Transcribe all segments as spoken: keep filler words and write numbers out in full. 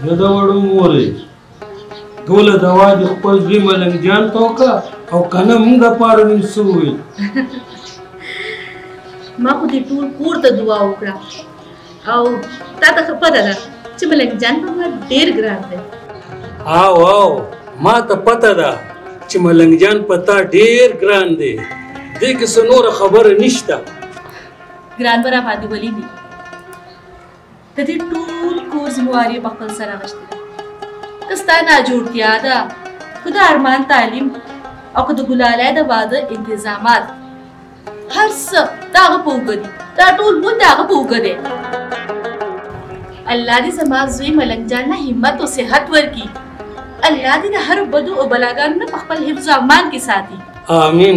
نه د وړو مورې ټوله دوا دې خپل زوی ملنګ جان ته وکړه او که نه موږ دپاره نیم څه وویل ما خو دې ټول کور ته دعا وکړه او تا ته ښه پته ده چې ملنګ جان په ما ډېر ګران دی او او ما ته پته ده چې ملنګ جان په تا ډېر ګران دی دې کې څه نوره خبره نشته ګران به راباندې ولي دي د دې ټول کور ذمواري په خپل سر اخیستې ده که ستا ناجوړتیا ده که د ارمان تعلیم او که د ګلالۍ د واده انتظامات هر څه د هغه په اوږه دي دا ټول مون د هغه په اوږه دی الله دې زما زوی ملنګ جان نه همت او صحت ورکړي الله دې د هر بدو او بلاګانو نه په خپل حفظ او امان کې ساتي آمین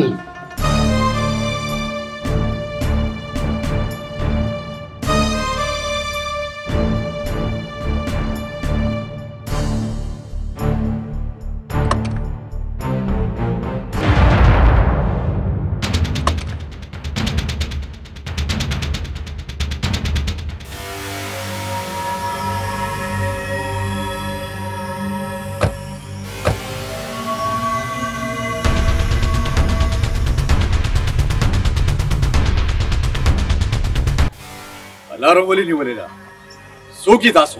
لاره ولې نیولې ده څوک یې تاسو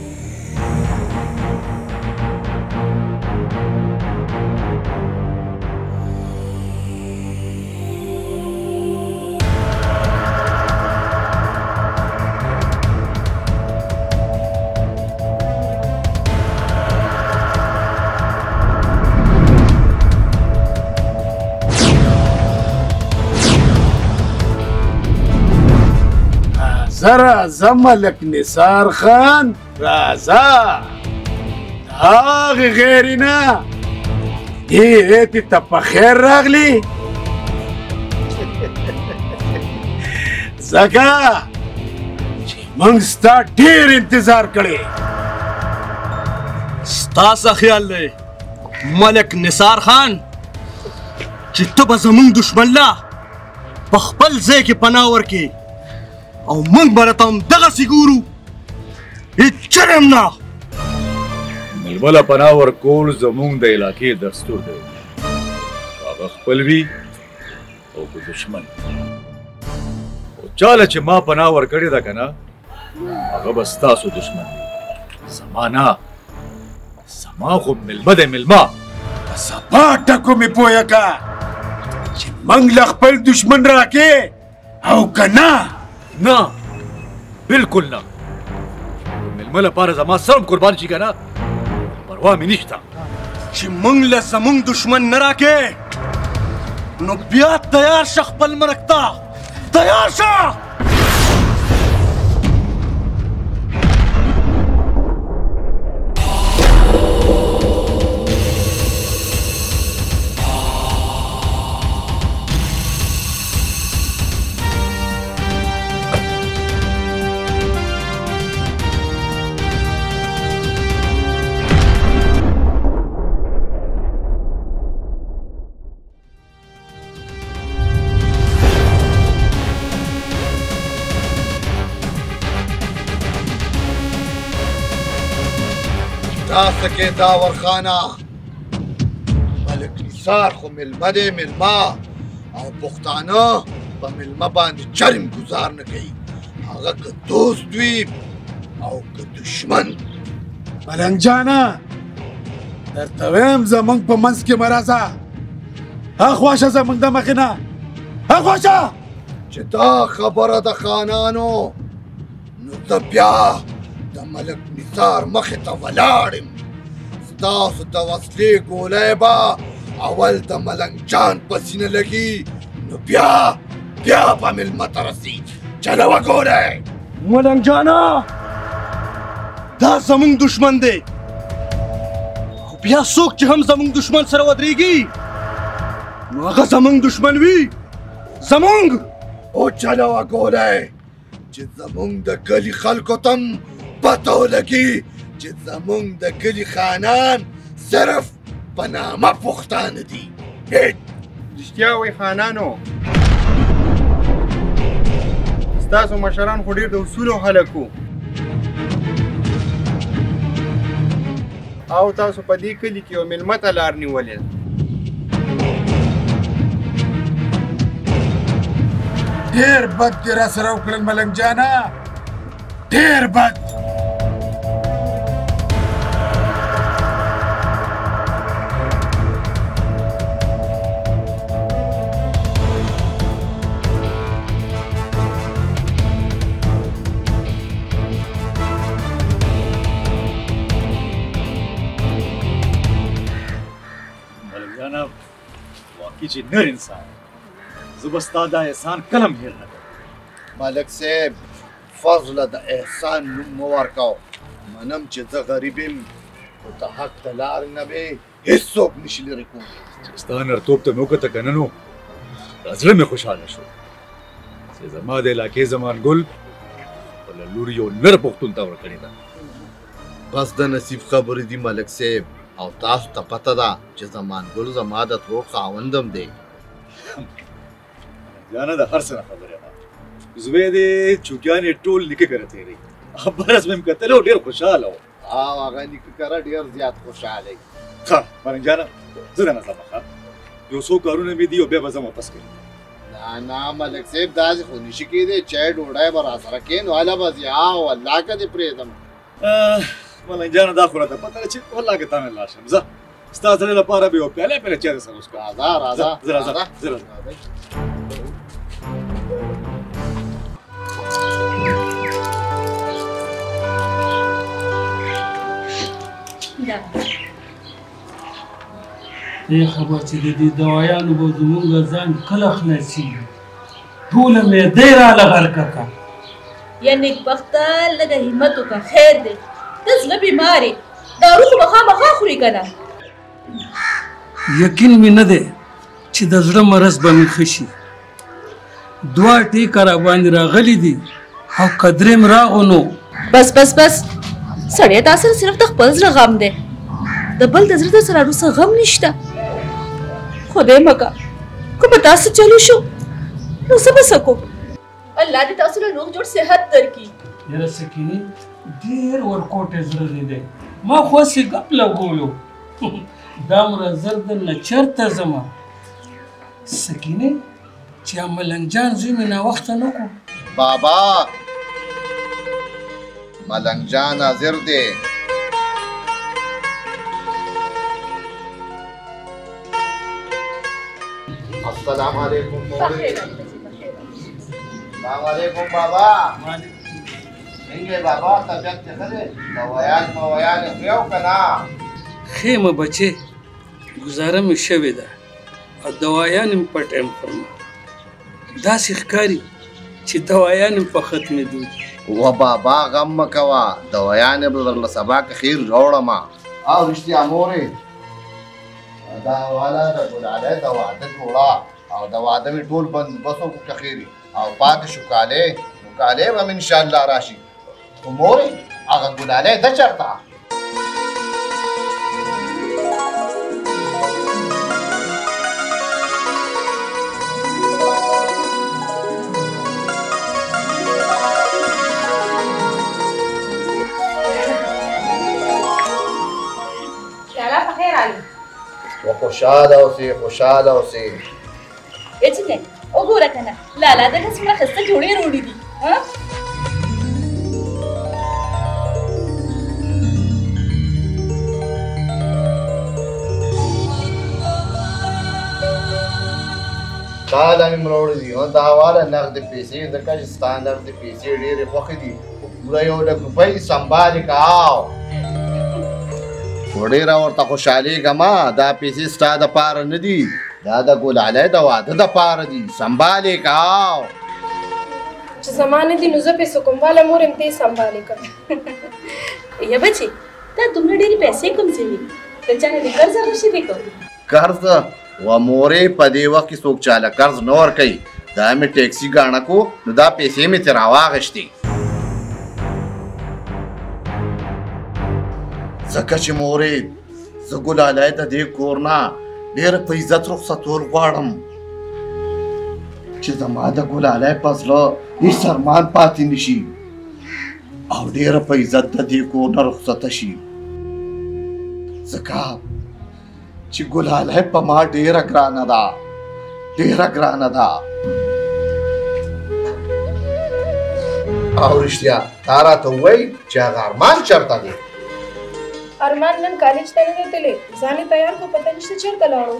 راځه ملک نثار خان راځه هغې غیرې نه دې هیتې ته په خیر راغلي ځکه چې موږ ستا ډېر انتظار کړی ستا څه خیال دی ملک نثار خان چې ته به زموږ دشمن لا په خپل ځای کې پناه ورکړې او موږ به راته همدغسې ګورو هېڅ چرم نه مېلمه له پناه ورکول زموږ د علاقې دستور دی هغه خپل وي او که دشمن خو چاله چې ما پناه ورکړې ده که نه هغه به ستاسو دشمن وي زما نه زما خو مېلمه دی مېلمه په صفا ټکو مې پویه که چې موږ له خپل دشمن راکې او که نه نه بالکل نه مېلمه لپاره زما سرم قربان شي که نه پروا مې نشته چې موږ له زموږ دشمن نه راکې نو بیا تیار شه خپل مرګ ته تیار شه تاسو کې داور خانه ملک نثار خو مېلمه دی مېلمه او پښتانه په مېلمه باندې چرم ګزار نه کوي هغه که دوست وي او که دشمن ملنګ جانه درته ویم زموږ په منځ کې مه راځه هاخوا شه زموږ د مخې نه هاخوا شه چې دا خبره د خانانو نو زه بیا د ملک نثار مخې ته ولاړ یم ستاسو د وسلې ګولۍ به اول د ملنګ جان په سینه لګي نو بیا بیا به مېلمه ته رسي چله وګورئ ملنګ جانه دا زموږ دشمن دی او بیا څوک چې هم زموږ دشمن سره ودرېږي نو هغه زموږ دشمن وي زموږ او چله وګورئ چې زموږ د کلي خلکو ته هم پته ولګي چې زموږ د کلي خانان صرف په نامه پښتانه دي رښتیا وایي خانانو ستاسو مشران خو ډېر د اصولو خلک وو او تاسو په دې کلي کې یو مېلمه ته لار نیولې ده. ډېر بد دې را سره وکړل ملنګ جانه، ډېر بد. چې نر انسان زه به ستا دا احسان کله هم هېر نه کړم. ملک صاحب فضله د احسان نوم مه ورکوه. منم چې زه غریب یم خو د حق د لارې نه به هېڅوک نشي لرې کولی. چې ستا نرتوب ته مې وکته که نه نو دا زړه مې خوشحاله شو چې زما د علاقې زمان ګل خپله لور یو نر پښتون ته ورکړې ده. بس د نصیب خبرې دي ملک صاحب، او تاسو ته پته ده چې زمان ګل زما د ترور خاوندم دی. جانه د هر څه نه خبره ده. زوی دې چوکیانې ټول نیکه کره تېرې برس مې م کتلی و ډېر خوشحاله و. او هغه نیکه کره ډېر زیات خوشحاله وي. ښه ملنګ جانه زه دننه ځمه ښه یو څو کارونه مې دي او بیا به ځم واپس کوي. نه نه ملک صاحب داسې خو نشي کېدی. چای ډوډۍ به راسره کښېنو هله به ځي. او الله که دې پرېږدم. ملنګ جانه دا خو راته پته ده چې والله که تا مې لاړ شم. ځه ستا زړه لپاره به یو پیاله پیاله چای درسره وڅښو. راځه راځه زه راځم زه راځم. دې خبر چې د دې دوايانو به زمونږ ځان کله خلاصېږي ټوله معده یې راله غرقه کړه. یا نیکبخته لږه همت وکړه خیر دی. ته زړه بیمار یې دارو خو به خامخا خورې که نه. یقین مې نه دی چې د زړه مرض به مې ښه شي. دوه ټیکه راباندې راغلي دي او که درېم راغو نو بس بس بس سړی تا سره صرف د خپل زړه غم دی، د بل د زړه در سره اړو څه غم نشته. خدای مکه که به تاسو چلو شو نو څه به څه کوو. الله دې تاسو له روغ جوړ صحت درکړي. یاره سکینې ډېر ورکوټی زړه دی دی. ما خو هسې ګپ لګولو دومره زر درنه چېرته ځمه. سکینې چې ملنګ جان زوی مې ناوخته نه کړو. بابا ملنګ جان حاضر دی. السلام علیکم. السلام علیکم بابا. څنګه بابا طبیعت ته ښه دی؟ دوایان موایان یې خو یو که نه؟ ښې مه بچې ګزاره مې شوې ده او دوایان مې په ټایم خورم. داسې ښکاري چې دوایان مې په ختمېدو دي. و بابا غم مه کوه، دوایانې به درله سبا که خیر راوړمه. او رښتیا مورې دا والا د ګلالۍ د واده جوړه او د واده مې ټول بندوبست وکړو که خیر او پاتې شو کالی نو کالی به مې انشاءالله راشي. خو مورې هغه ګلالۍ ده چېرته؟ و خوشحاله اوسې خوشحاله اوسې. هېڅ نه وګوره که نه لالا دغه څومره ښایسته جوړې روړې دي. تا له مې راوړي دي او دا واله نغدې پیسې ځکه چې ستا نغدې پیسې ډېرې خوښې دي. پوره یو لک روپۍ سنبالې که او خو ډېره ورته خوشحالېږه ما. دا پیسې ستا دپاره نه دي، دا د ګلالۍ د واده دپاره دي. سنبالې که او چې زما نه دي نو زه پیسو کوم واله مور یم ته یې سنبالې کړه. یا بچې تا دومره ډېرې پیسې کوم څه وي؟ د چا نه دې قرض اخیستې دی که؟ قرض و مورې په دې وخت کې څوک چاله قرض نه ورکوي. دا مې ټیکسي ګاڼه کو نو دا پیسې مې ترې راواخېستې ځکه چې مورې زه ګلالۍ د دې کور نه ډېره په عزت رخصتول غواړم چې زما د ګلالۍ په زړه هېڅ ارمان پاتې نه شي او ډېره په عزت د دې کور نه رخصته شي. ځکه چې ګلالی په ما ډېره ګرانه ده ډېره ګرانه ده او رښتیا تا راته ووایي چې هغه ارمان چېرته دی ارمان نن کالج ته نه دی تللی ځان یې تیار کړو پته نشته چېرته لاړو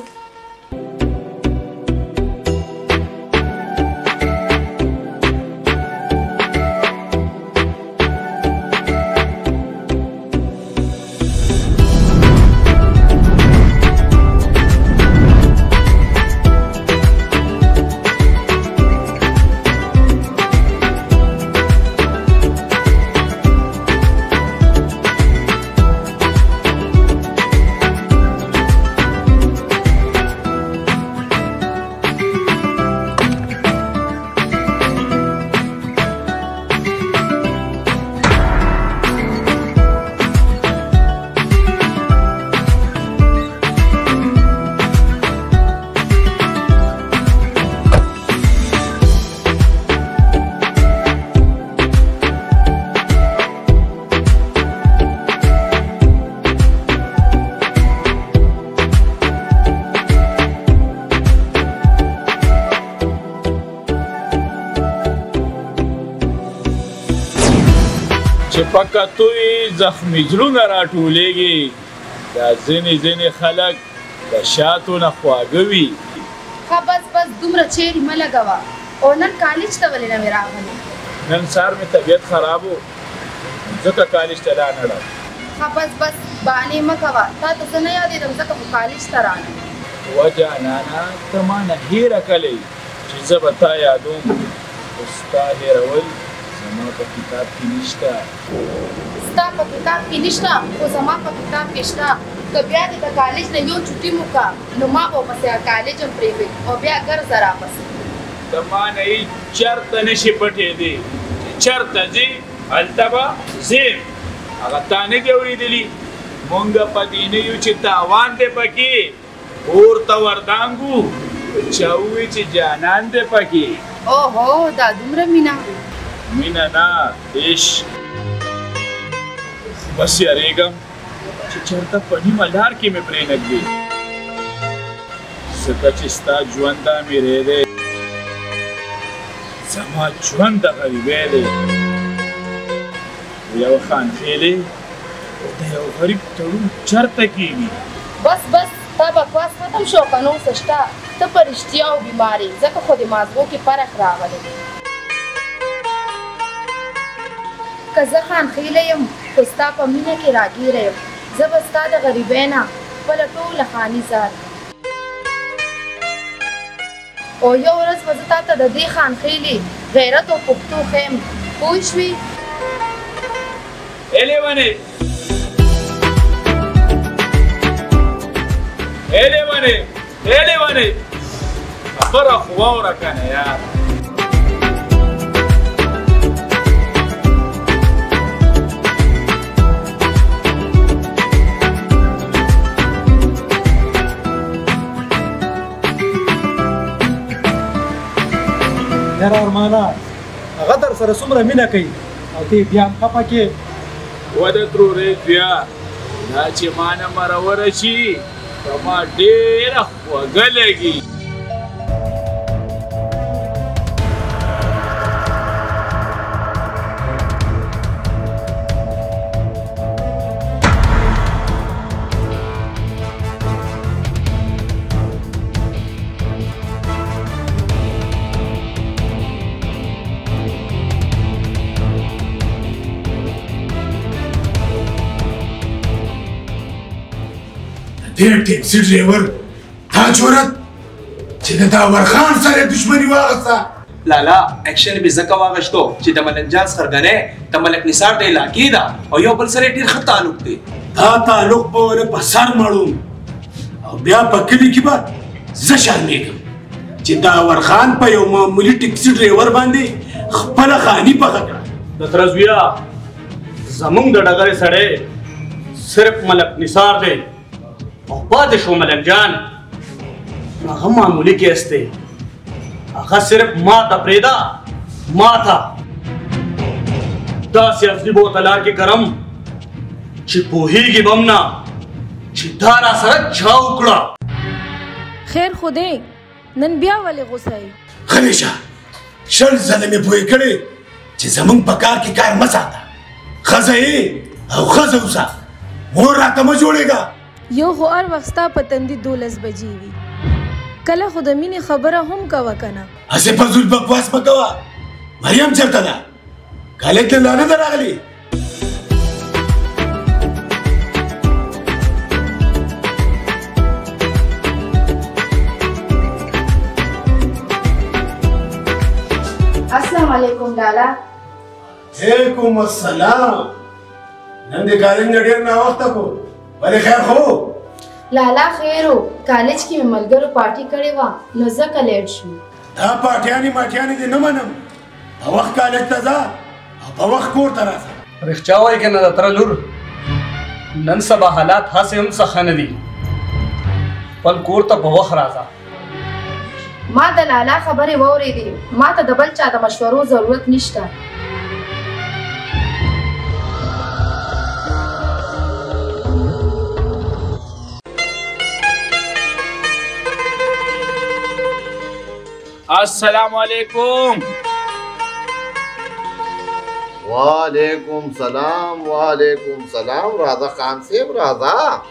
چې په کتو یې زخمي زړونه راټولېږي دا ځینې ځینې خلک د شاتو نه خواږه وي ښه بس بس دومره چیرې مه لګوه او نن کالج ته ولې نه وې راغلی نن سهار مې طبیعت خراب و ځکه کالج ته را نه ړم ښه بس بس بهانې مه کوه تا ته زه نه یادېدم ځکه خو کالج ته رانه وه جانانه ته ما نه هېره کلی چې زه به تا یادوم خو ستا هېرول زما په کتاب کې نشته ستا په کتاب کې نشته خو زما په کتاب کې شته که بیا دې د کالج نه یو چوټي مو کا نو ما به ورپسې کالج هم پرېږدي او بیا ګرځه راپسې د ما نه یې چېرته نشي پټېدی چې چېرته ځې هلته به ځې هغه تا نه دي اورېدلي مونږ په دې نه یو چې تاوان دی پکې اور ته وردانګو چا ووایي چې جانان دی پکې اوهو دا دومره مینه مینه نه عشق بس یارېږم چې چېرته په نیمه لار کې مې پرېنږدې ځکه چې ستا ژوند دا میری دی زما ژوند د غریبۍ دی یو خانخېلې د یو غریب تړون چېرته کېږي بس بس تا بکواس ختم شو که نور څه شته ته په رښتیا او بیمار یې ځکه خو د مازغو کې فرق راغلی که زه خانخېله یم خو ستا په مینه کې راګیره یم زه به ستا د غریبۍ نه خپله ټوله خاني زار او یو ورځ به زه تا ته د دې خانخېلې غیرت او پښتو ښیم پوه شوې ای لیونې ای لیونې ای لیونې خبره خو واوره که نه یار یاره ارمانه هغه در سره څومره مینه کوي او ته بیا هم خفه کې و د ترورې بیا دا چې ما نه مروره شي په ما ډېره خوږه لګي ډېر ټیکسي ډریور تا جرأت چې د داور خان سره دښمني واغسته لالا اکشن به ځکه واغشتو چې د ملک جان څرګنې د ملک نثار د علاقې ده او یو بل سره ډېر ښه تعلق دی دا تعلق به ونه په سر مړوم او بیا په کلي کې به زه شرمېږم چې داور خان په یو معمولي ټیکسي ډریور باندې خپله خاني پخه کړه د تره زویه زمونږ د ډګرې سړی صرف ملک نثار دی او پاتې شو ملک جان هغه معمولي کیس دی هغه صرف ما ته پرېږده ما ته داسې اصلي بوتلار کې کرم چې پوهېږي به هم نه چې چې دا را سره چا وکړه. خیر خو دی نن بیا ولې غوسه یې؟ خلیشه شل ځله مې پوه کړې چې زمونږ په کار کې کار مه ساته. ښځه یې او ښځه اوسه، مور راته مه جوړېږه. یو خو هر وخت ستا په تندي دولس بجې وي، کله خو د مینې خبره هم کوه که نه. هسې فضول بکواس مه کوه. مریم چېرته ده؟ کالج ته لا نه ده راغلې؟ السلام علیکم لالا. علیکم السلام. نن دې کالج نه ډېر ناوخته کو، ولې خیر خو؟ لالا خیر و، کالج کې مې ملګرو پارټي کړې وه نو ځکه لیټ شو. دا پارټیانې ماټیانې دې نه منم. په وخت کالج ته ځه او په وخت کور ته راځه. رښتیا وایي که نه د تره لور، نن سبا حالات هسې هم څه ښه نه دي. خپل کور ته په وخت راځه. ما د لالا خبرې واورېدې، ما ته د بل چا د مشورو ضرورت نشته. السلام علیکم. وعلیکم سلام وعلیکم سلام. راځه خان صاحب راځه.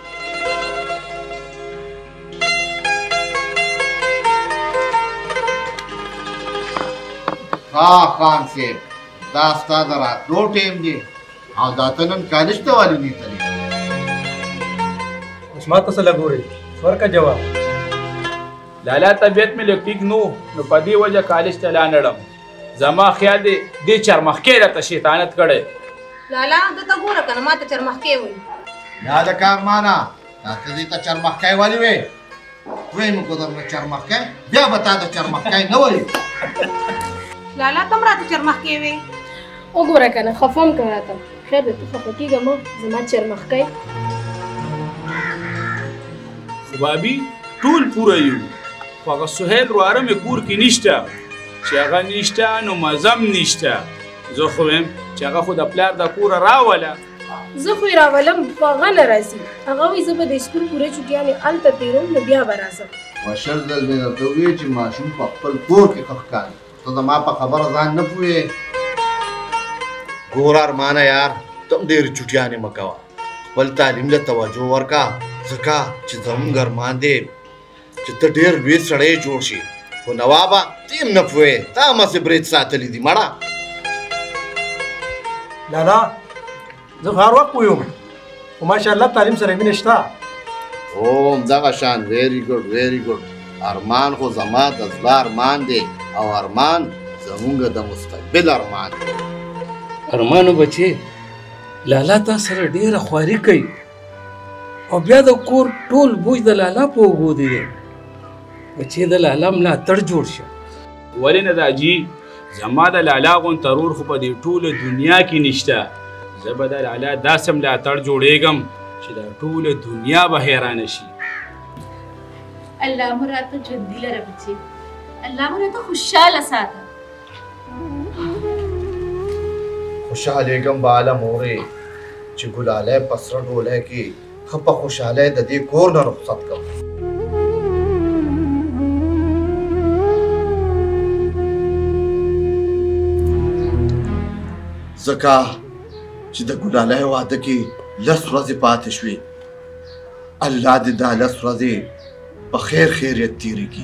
ها خان صاحب دا ستا د راتلو ټیم دی او دا ته نن کالج ته ولې نه تللی؟ اوس ما ته څه لګورې؟ ورکه جواب. لالا طبیعت مې لږ ټیک نو نو په دې وجه کالج ته لا نړم. زما خیال دی دې چرمخکۍ راته شیطانت کړی. لالا دته ګوره که نه ما ته چرمخکۍ وایي. یا د کارمانه دا ته دې ته چرمخکۍ ولې وایې؟ وایې نو که درنه چرمخکۍ بیا به تا د چرمخکۍ نه وایي. لالا ته هم راته چرمخکۍ وایې. وګوره که نه خفه هم که راته. خیر دی ته خفه کېږه مه، زما چرمخکۍ. خو بابي ټول پوره یو، خو هغه سهیل رواره مې کور کې نشته. چې هغه نشته نو مزم نشته. زه خو ویم چې هغه خو د پلار د کوره راوله. زه خو یې راولم خو هغه نه راځي. هغه وایي زه به د سکول پوره چوټیانې هلته تېروم نو بیا به راځم. وشل ځل مې درته وویل چې ماشوم په خپل کور کې ښه ښکاري. ته زما په خبره ځان نه پوهېږې. ګوره ارمانه یار ته هم ډېرې چوټیانې مه کوه. خپل تعلیم له توجه ورکړه ځکه چې زموږ ارمان دی چې ته ډېر لوی سړی جوړ شي. خو نوابه ته هم نه پوهې، تا همسې برید ساتلی دي مړه. لالا زه خو هر وخت پوه یم خو ماشاءالله تعلیم سره مینه شته. او همدغه شان ویری ګډ ویری ګډ. ارمان خو زما د زړه ارمان دی او ارمان زموږ د مستقبل ارمان دی. ارمانو بچې لالا تا سره ډېره خواري کوي او بیا د کور ټول بوج د لالا په اوږو دی. بچې د لالا ملاتړ جوړ شه. ولې نه دا جي؟ زما د لالا غوندې ترور خو په دې ټوله دنیا کې نشته. زه به د لالا داسې ملاتړ جوړېږم چې دا ټوله دنیا به حیرانه شي. الله مو راته ژوندي لره بچې، الله مو راته خوشحاله ساته. خوشحالېږم به عالم اورې چې ګلالی په سره ډولی کې ښه په خوشحالۍ د دې کور نه رخصت کړم. ځکه چې د ګلالی واده کې لس ورځې پاتې شوې. الله دې دا لس ورځې په خیر خیریت تېرې کړي.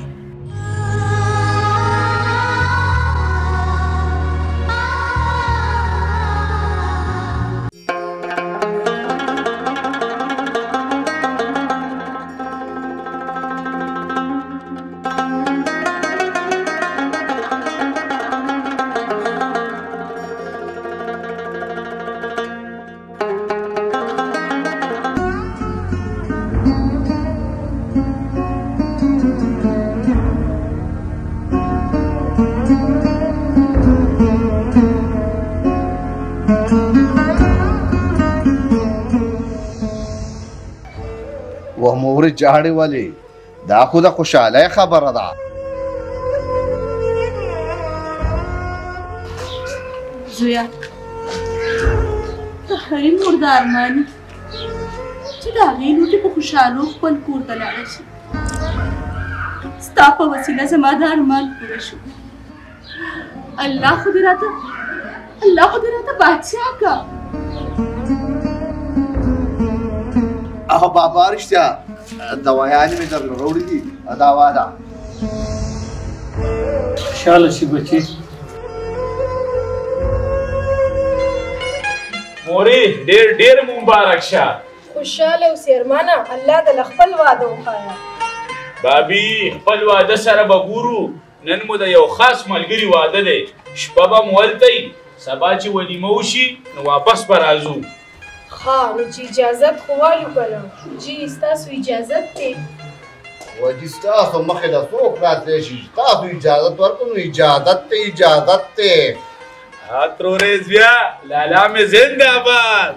و مورې جاړې ولې دا خو د خوشحالۍ خبره ده. زویا ته هرې مور د ارمان چې د هغې لوټې په خوشحالو خپل کور ته لاړه شي. ستا په وسیله زما د ارمان پوره شو. الله خو دې راته الله خو دې راته بادشاه کا. هغه بابا رښتیا دوايانې مې درله راوړي دي دا واده. خوشحاله شي بچي. مورې ډېر ډېر مبارک شه. خوشحاله اوسې ارمانه، الله دې له خپل واده وښایه. بابي خپل واده سره به ګورو. نن مو د یو خاص ملګري واده دی. شپه به مو هلته وي، سبا چې ولیمه وشي نو واپس به راځو. ښه نو چې اجازت خو والو که نه؟ جي ستاسو اجازت دی؟ وجي ستاسو مخې له څوک راتلی شي؟ ستاسو اجازت ورکړو نو اجازت دی اجازت دی. ها ترورې زویه لالا مې زنده باد.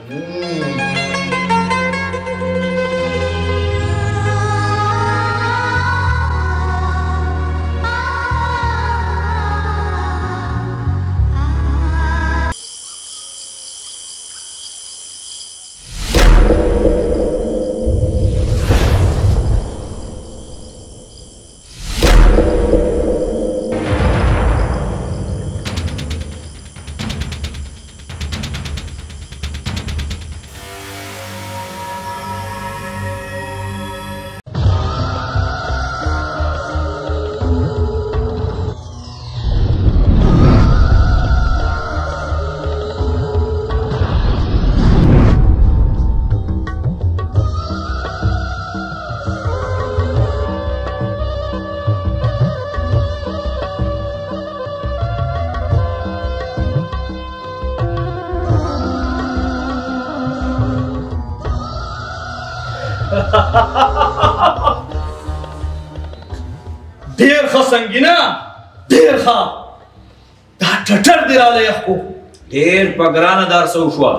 ډېر ښه سنګینه، ډېر ښه. دا ټټر دې راله یخ کو. ډېر په ګرانه دار څه وشوه.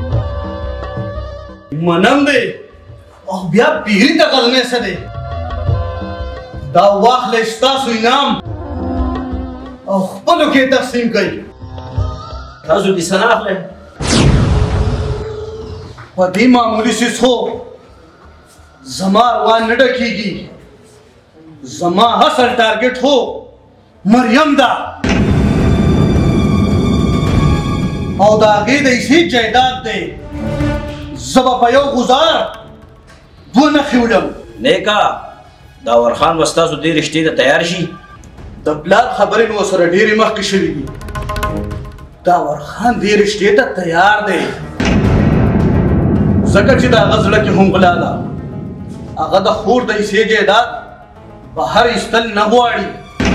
منم دی او بیا پیري ته غزنې څه دی. دا واخلئ ستاسو انعام او خپلو کې تقسیم کړئ. تاسو دې څه نه اخلئ؟ په دې معمولي څیز خو زما اروا نه ډکېږي. زما اصل ټارګټ هو مریم ده او د هغې د حصې جایداد دی. زه به په یو غوزار دوه نښې ولم. نیکه داور خان به ستاسو دې رشتې ته تیار شي؟ د پلار خبرې مې ورسره ډېرې مخکې شوي دي. داور خان دې رشتې ته تیار دی ځکه چې د هغه زړه کې هم غلا ده. هغه د خور د حصې جایداد بهر ایستل نه غواړي.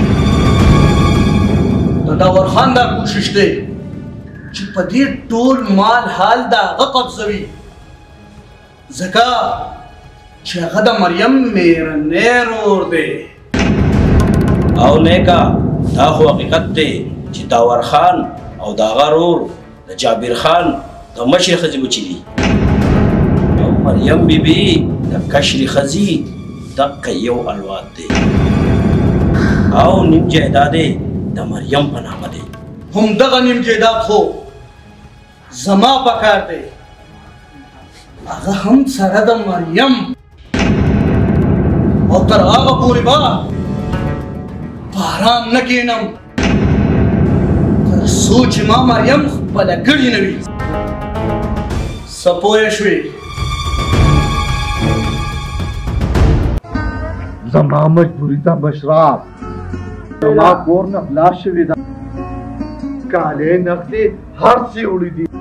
د داور خان دا کوشش دی چې په دې ټول مال حال د هغه قبضوي ځکه چې هغه د مریم میرنی رور دی. او نیکه دا خو حقیقت دی چې داور خان او د هغه رور د جابر خان د مشرې ښځې بچي دي او مریم بیبي د کشرې ښځې دقه یو الواد دی او نیم جایداد یې د مریم په نامه دی. همدغه نیم جایداد خو زما په کار دی. هغه هم سره د مریم او تر هغه پورې به په ارام نه کښېنم تر څو چې ما مریم خپله کړې نه وي. څه پوه شوې؟ زما مجبوری ده مشراب. زما کور نه خلاص شوي ده. کالې نغدې هر څه وړي دي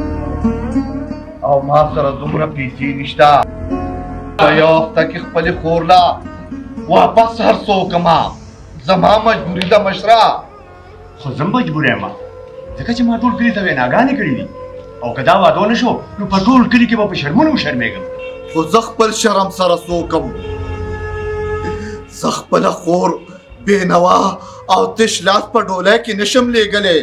او ما سره دومره پیسې نشته. په یو هفته کې خپلې خور له واپس هر څه وکړمه. زما مجبوری ده مشراب. خو زه مجبور یم ځکه چې ما ټول کلي ته ویناګانې کړي دي او که دا واده ونه شو نو په ټول کلي کې به په شرمونو وشرمېږم. خو زه خپل شرم سره څه وکړم؟ زه خپله خور بېنوا او تش لاس په ډولۍ کې نشم لیږلی.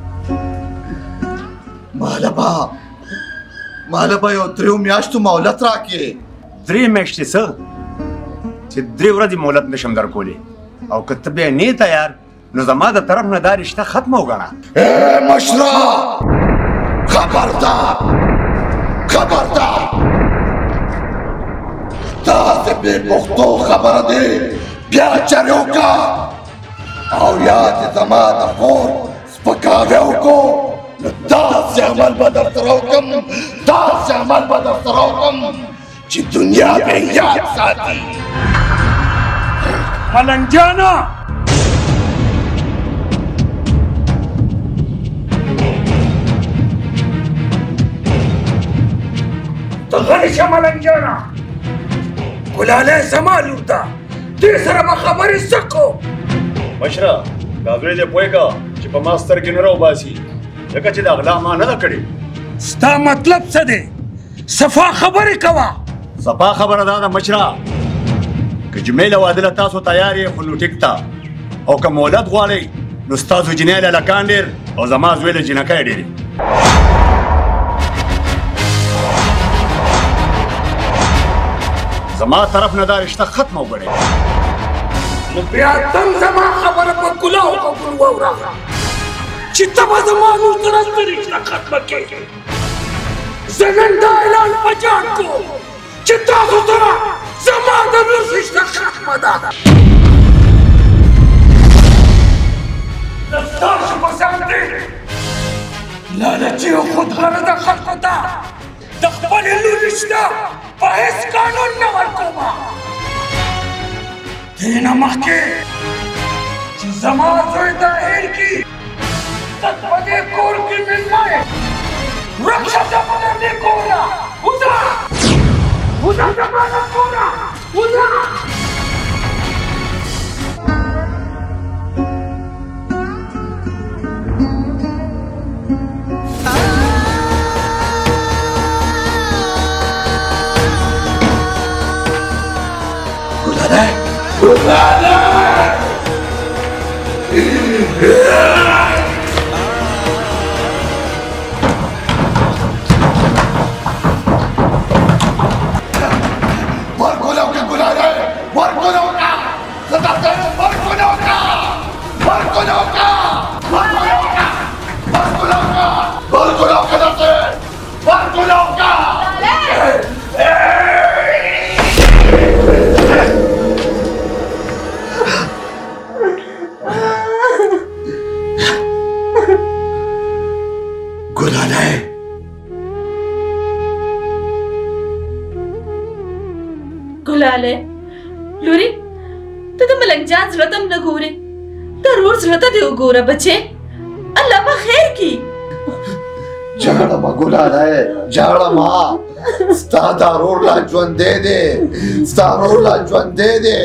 ماله به ماله به یو دریو میاشتو مهلت راکړې. درې میاشتې څه چې درې ورځې مهلت نشم درکولی او که ته بیا نه تیار نو زما د طرف نه دا رشته ختمه وګڼه. ای مشره خبردار خبردار داسې بې پښتو خبره دی بیا چرې وکړه او یا چې زما د خور سپکاوی وکړو نو داسې عمل به درسره وکړم داسې عمل به درسره وکړم چې دنیا به یاد ساتي ملنګ جانه ته غلی شه ملنګ جانه ګلالی زما لور ده دې سره به خبرې څه کو مشره دا زوی دې پوه کړه چې په ما سترګې نه راوباسي ځکه چې د غلا ما نه ده کړې ستا مطلب څه دی صفا خبرې کوه صفا خبره دا ده مشره که جمعې له واده له تاسو تیار یې خو نو ټیک ته او که مولد غواړئ نو ستاسو جنۍ له لکان ډېر او زما زوی له جنکۍ ډېرې زما طرف نه دا رشته ختمه وګڼئ نو بیا تم زما خبره په کلاو قبول واوره چې ته به زما لور سره څه رشته ختمه کړې زه نن دا اعلان په جان کوم چې تاسو سره زما د لور رشته ختمه ده د ستاسو په شان دی لالچي او خودغرضه خلکو ته د خپلې لور رشته په هېڅ قانون نه ورکومه دې نه مخکې چې زما زوی ته هېر کړي ته په دې کور کې مېلمه یې ورک شه زما د دې کوره وځه وځه زما د کوره وځه ګلالی لورې ته د ملنګ جان زړه ته هم نه ګورې د رور زړه ته دې وګوره بچې الله به خیر کړي جاړه ما ګلالی جاړه ما ستا دا رور لا ژوندی دی ستا رور لا ژوندی دی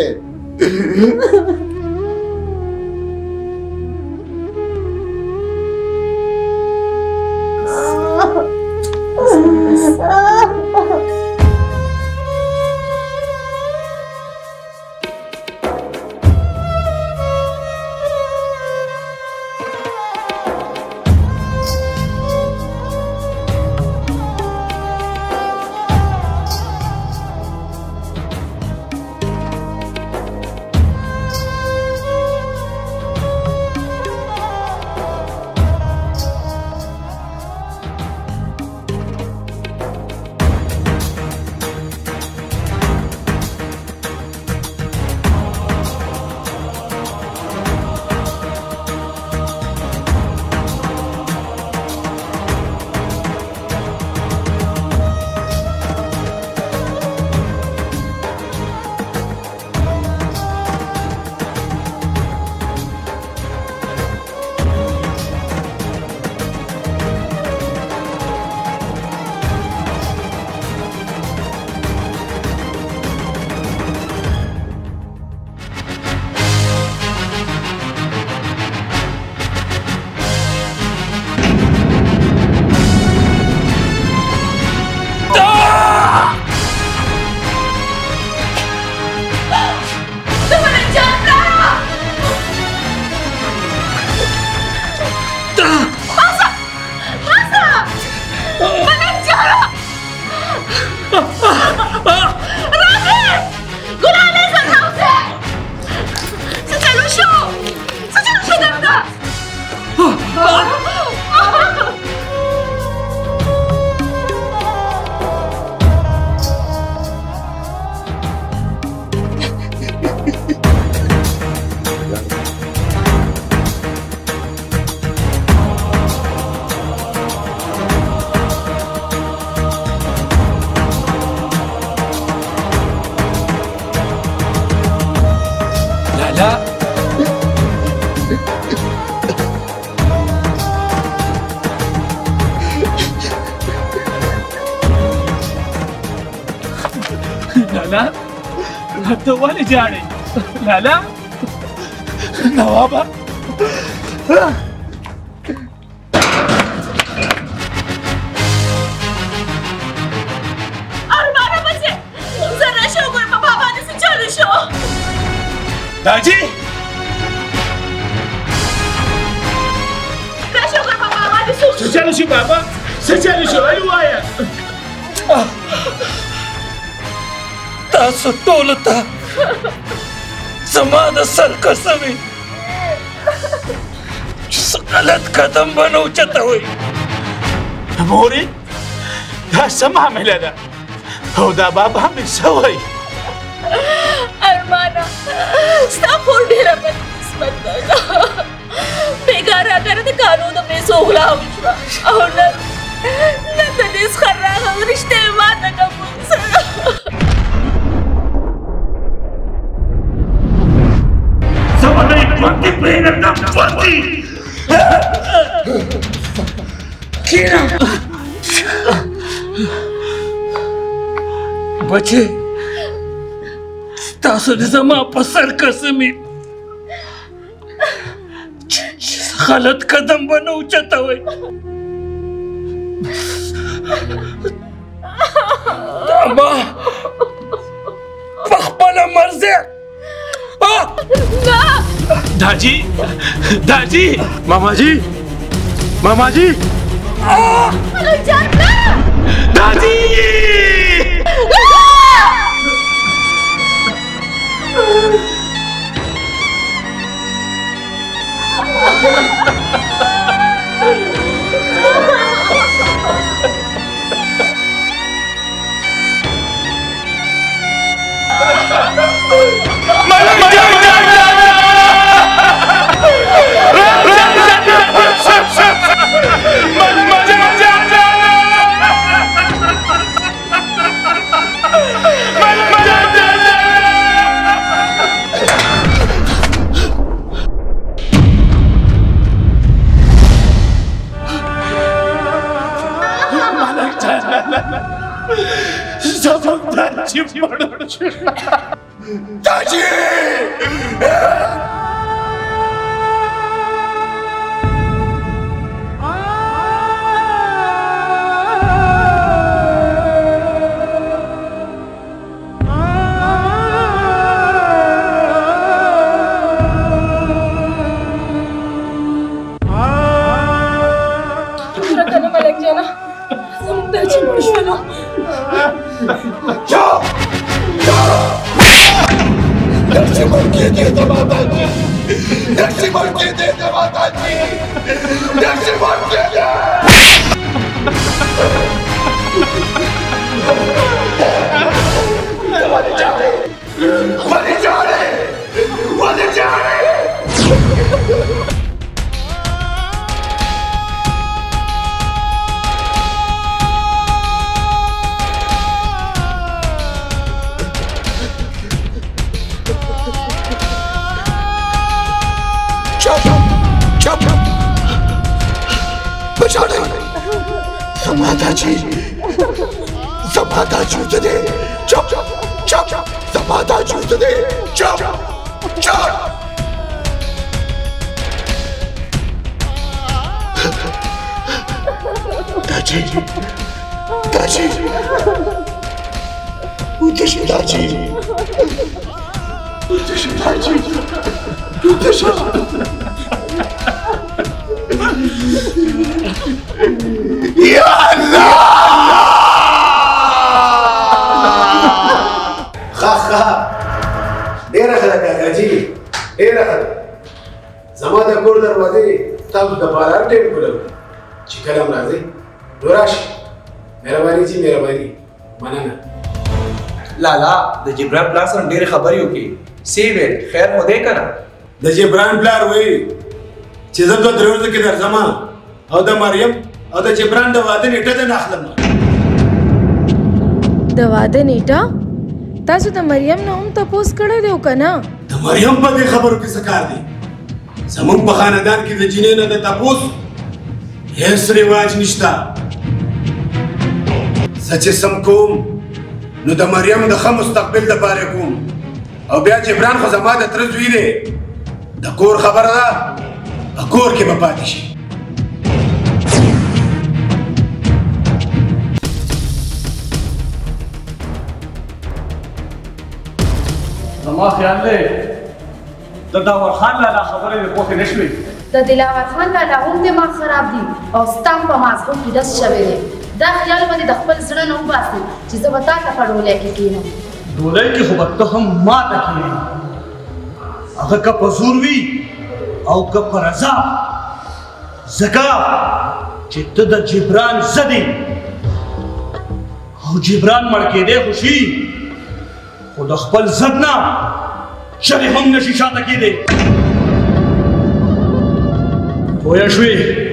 لالا ته ولې ژاړې لالا نوابه ارمانه بچې زه راشه وګورم په بابا دې څه چلو شو داجي راشه وګورم په بابا دې څه چلو شو بابا څه چلو شو ولې وایه تاسو ټولو ته زما د سر قسم وي چې څه غلط قدم به نه اوچتوئ مورې دا څه معامله ده او دا بابا مې څه وایي ارمانه ستا خور ډېره بدقسمت ده بېګا راګره د کالو د پیسو غلا وشوه او نن نن د دې څخه راغله رشته یې ماته کړه موږ سره زمانه ژوندي پرېږدم ژوندي کښېنه بچې تاسو د زما په سر قسم وي چې غلط قدم به نه اوچتوئ دا ما په خپله مرضی दाजी दाजी मामा जी मामा जी दादी दाजी Zamadaji, Zamadaji today, chop, chop, Zamadaji today, chop, chop. Daji, Daji, Udashi Daji, Udashi Daji, Udashi. Ya Allah! خا خا ډېره ښه ده کاکاجي ډېره ښه ده زما د کور دروازې تاسو دپاره هر ټایم کلم چې کله هم راځئ نو راشئ مهرباني جي مهرباني مننه لالا د جبران پلار سره ډېرې خبرې وکړي سی ویل خیر خو دی که نه د جبران پلار وایي چې زه دوه درې ورځو کې درځم او د مریم او د جبران د واده نیټه ده نه اخلم د واده نیټه تاسو د مریم نه هم تپوس کړی دی که نه د مریم په دې خبرو کې څه کار دی زموږ په خاندان کې د جینۍ نه د تپوس هیڅ رواج نشته زه چې سم کوم نو د مریم د ښه مستقبل دپاره کوم او بیا جبران خو زما د تره زوی دی د کور خبره ده په کور کې به پاتې شي زما خیال دی د داور خان لالا خبرې د خوښې نه شوې د دلاور خان لالا هم دماغ خراب دي او ستا هم په مازغو کې ډس شوی دی دا خیال به دې د خپل زړه نه وباسي چې زه به تا ته په ډولۍ کې کښېنم ډولۍ کې خو به ته هم ما ته کښېنې هغه که په زور وي او که په رضا ځکه چې ته د جبران زه دی او جبران مړ کېدی خو شي خو د خپل ضد نه چغې هم نشي شاته کېدی پوه شوې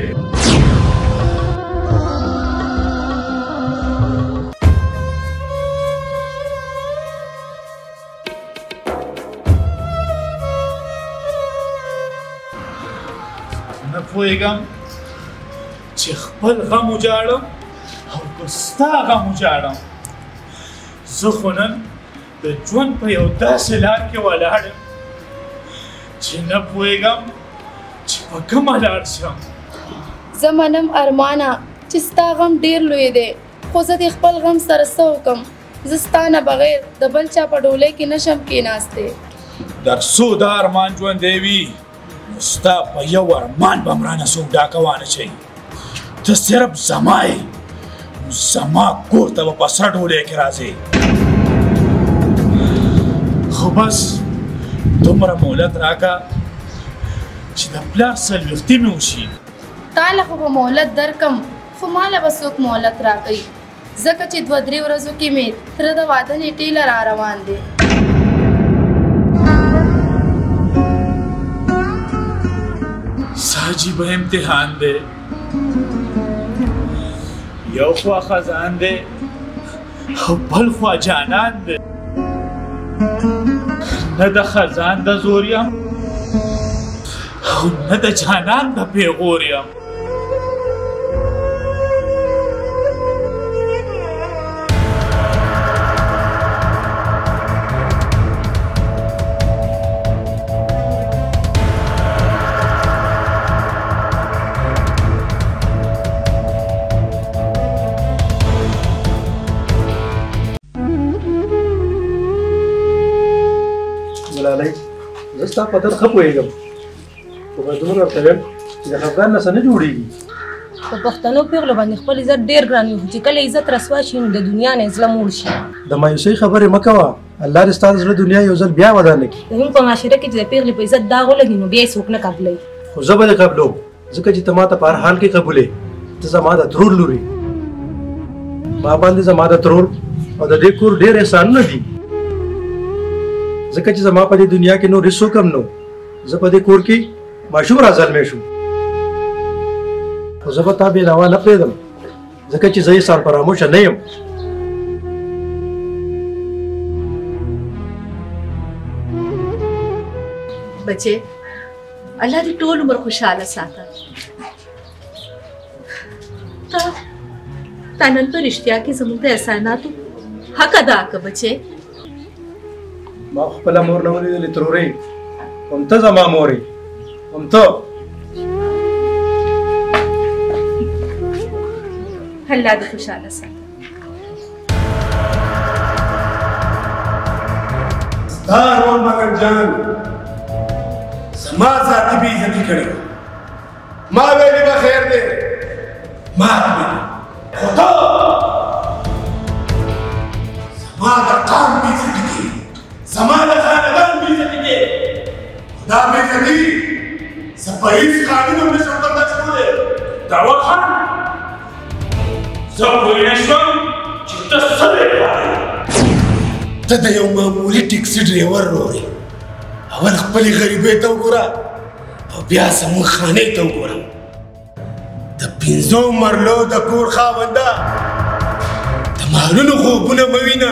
نه پوهېږم چې خپل غم وجاړم او که ستا غم وجاړم زه خو نن د ژوند په یو داسې لار کې ولاړ یم چې نه پوهېږم چې په کومه لاړ شم زه منم ارمانه چې ستا غم ډېر لوی دی خو زه د خپل غم سره څه وکړم زه ستا نه بغیر د بل چا په ډولۍ کې نشم کښېناستی در څو دا ارمان ژوندی وي نو ستا په یو ارمان به م رانه څوک ډاکه وانه چوي ته صرف زما یې نو زما کور ته به په سره ډولۍ کې راځې خو بس دومره مهلت راکړه چې د پلار څلوېښتي مې وشي تا له خو به مهلت درکم خو ما له به څوک مهلت راکوي ځکه چې دوه درې ورځو کې مې تره د واده نیټې له را روان دی عجیبه امتحان دی یو خوا خزان دی او بل خوا جانان دی نه د خزان د زور یم او نه د جانان د پیغور یم ملالۍ زه ستا په درد ښه پوهېږم خو باید دومره ورته ویم چې د خفګان نه څه نه جوړېږي په پښتنو پېغلو باندې خپل عزت ډېر ګران وي خو چې کله عزت رسوا شي نو د دنیا نه زړه موړ شي د مایوسۍ خبرې مه کوه الله دې ستا د زړه دنیا یو ځل بیا ودانه کړي زموږ په معاشره کې چې د پېغلې په عزت داغ ولګي نو بیا یې څوک نه قبلوي خو زه به دې قبلوم ځکه چې ته ما ته په هر حال کې قبولې ته زما د ترور لورې ما باندې زما د ترور او د دې کور ډېر احسانونه دي ځکه چې زما په دې دنیا کې نور هېڅوک هم نه زه په دې کور کې ماشوم راځلمی شوم خو زه به تا بېنوا نه پرېږدم ځکه چې زه یې سان فراموشه نه یم بچې الله دې ټول عمر خوشحاله ساته تا تا نن په رښتیا کې زموږ د احساناتو حق ادا کړه بچې ما خپله مور نه ولیدلې ترورې هم ته زما مور یې هم ته الله دې خوشحاله ساته ستا رول مګر جان زما ذاتي بې عزتي کړې ما ویلې به خیر دی ما ویلې خو ته زما د قام بې عزتي کوې زما د خاندان بې عزتي کوې دا بې عزتي زه په هېڅ قانون هم نشم برداشت کولی داود خان زه پوه نه شوم چې ته څه دی غواړې ته د یو معمولي ټیکسي ډریور رورې اول خپلې غریبۍ ته وګوره او بیا زموږ خانې ته وګوره د پنځو مرلو د کور خاونده د مالونو خوبونه مه وینه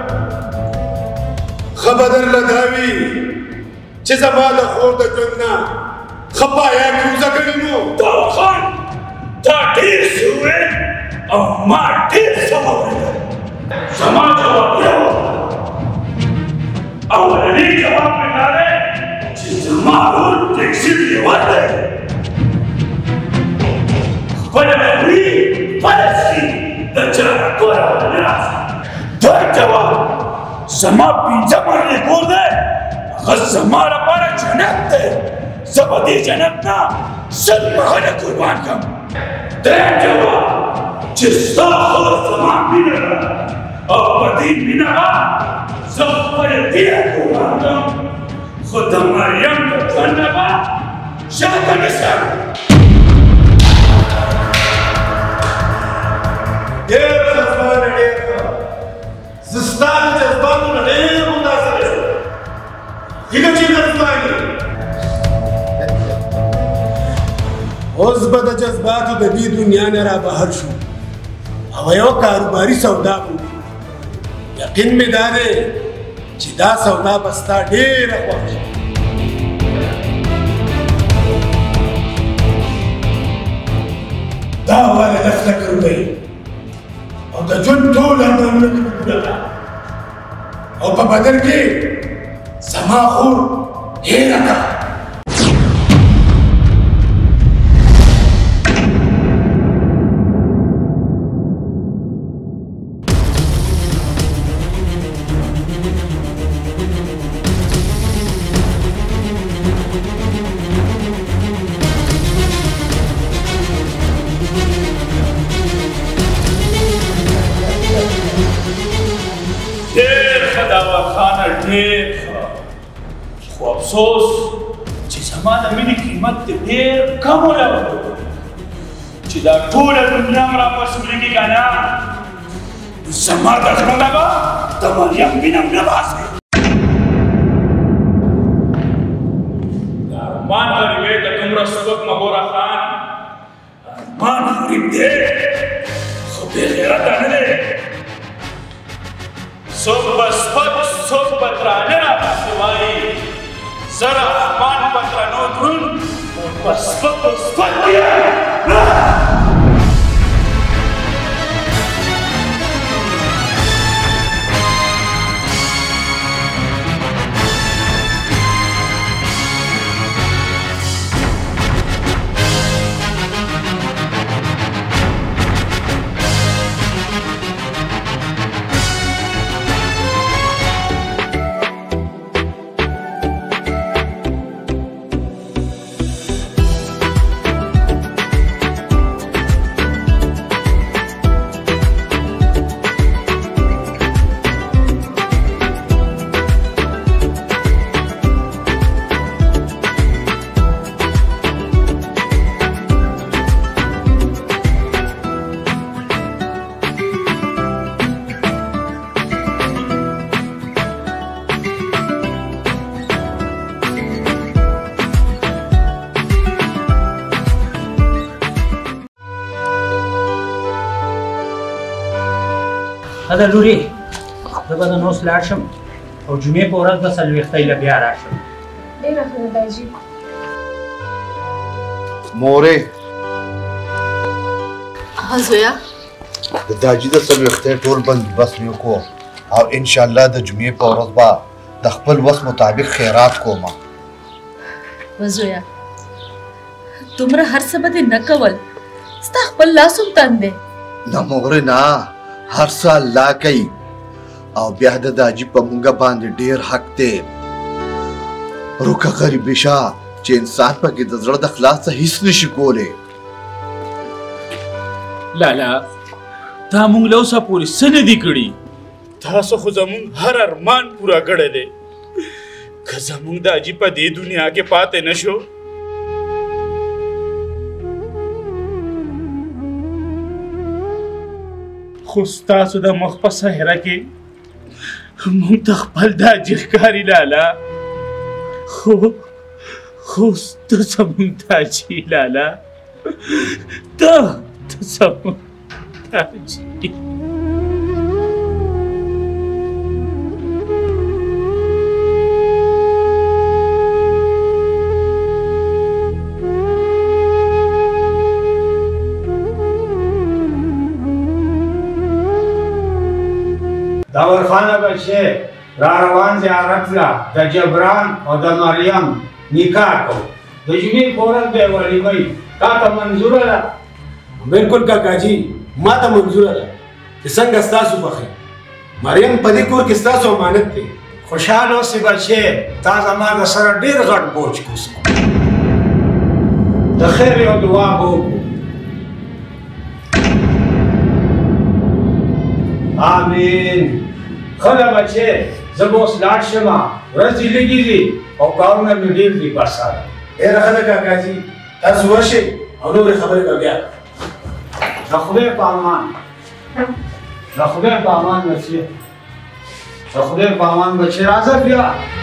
ښه به درله دا وي چې زما د خور د ژوند نه ښه پایه کې وزه کړې نو داود خان تا ډېر څه وویل او ما ډېر څه واورېدل زما جواب زما ورور ټیکسي ډریور دی خپله خوري خپله څښي د چا نه توره ونه راځي دا جواب زما پنځه مرلې کور دی هغه زما لپاره جنت دی زه به دې جنت نه سل مخونه قربان کړم درېیم جواب چې ستا خور زما مینه ده او په دې مینه به زه خپله وینه قربان کړم خو د مریم د ژوند نه به شاته نیسم ډېر ښه زمانه ډېر ښه زه ستا د جذباتو نه ډېر متاثره شوم ځکه چې درځواني اوس به د جذباتو د دې دنیا نه را بهر شو او یو کاروباري سودا وکړو یقین مې دا دی چې دا سودا به ستا ډېره خوښ شي دا والا لس لکه روپۍ او د ژوند ټول ارمانونه مې پوره کړه او په بدل کې زما خور هیره کړه خو افسوس چې زما د مینې قیمت دې ډېر کم ولګولو چې دا ټوله دنیا م راپرسولي کړي که نه نو زما د زړه نه به د مریم مینه م نه باسي د ارمان غریبې د دومره سپک مغوره خان ارمان غریب دی خو بې غیرته نه دی څوک به سپک څوک به درانه راپسې وایي زه د ارمان په درنو دروند په سپکو سپک یم هذا لوري زه به د نوس لاړ شم او جمعې په ورځ به څلوېښتۍ له بیا راشم ډېره ښه ده داجي مورې ها زویا د داجي د څلوېښتۍ ټول بندوبست مې وکړو او انشاءالله د جمعې په ورځ به د خپل وس مطابق خیرات کوم زویا دومره هر څه به دې نه کول ستا خپل لاس هم تنګ دی نه مورې نه هر څه الله کوي او بیا د داجي په مونږه باندې ډېر حق دی روکه غریبې شه چې انسان پکې د زړه د خلاصه هیڅ نشي کولی لالا تا مونږ له اوسه پورې څه نه دي کړي تاسو خو زمونږ هر ارمان پوره کړی دی که زمونږ داجي په دې دنیا کې پاتې نه شو خو ستاسو د مخ په صحرا کې مونږ ته خپل داجي ښکاري لالا خو خو ته زمونږ داجي لالا ته ته زمونږ داجي داور خانه بچه را روان زیارت لا د جبران او د مریم نکاح کوو د جمعې په ورځ به یې ولیمه وي تا ته منظوره ده؟ بالکل کاکا جی ما ته منظوره ده چې څنګه ستاسو پخې مریم په دې کور کې ستاسو امانت دی. خوشحال اوسې بچې تا زما د سره ډېر غټ بوج کوس د خیر یو دعا به وکړو. آمین. ښه ده بچې زه به اوس لاړ شمه ورځې لږې دي او کارونه مې ډېر دي بس سره. ډېره ښه ده کاکا جي تاسو ورشئ او نورې خبرې به بیا د خدای په امان د خدای په امان بچې د خدای په امان بچې راځه بیا.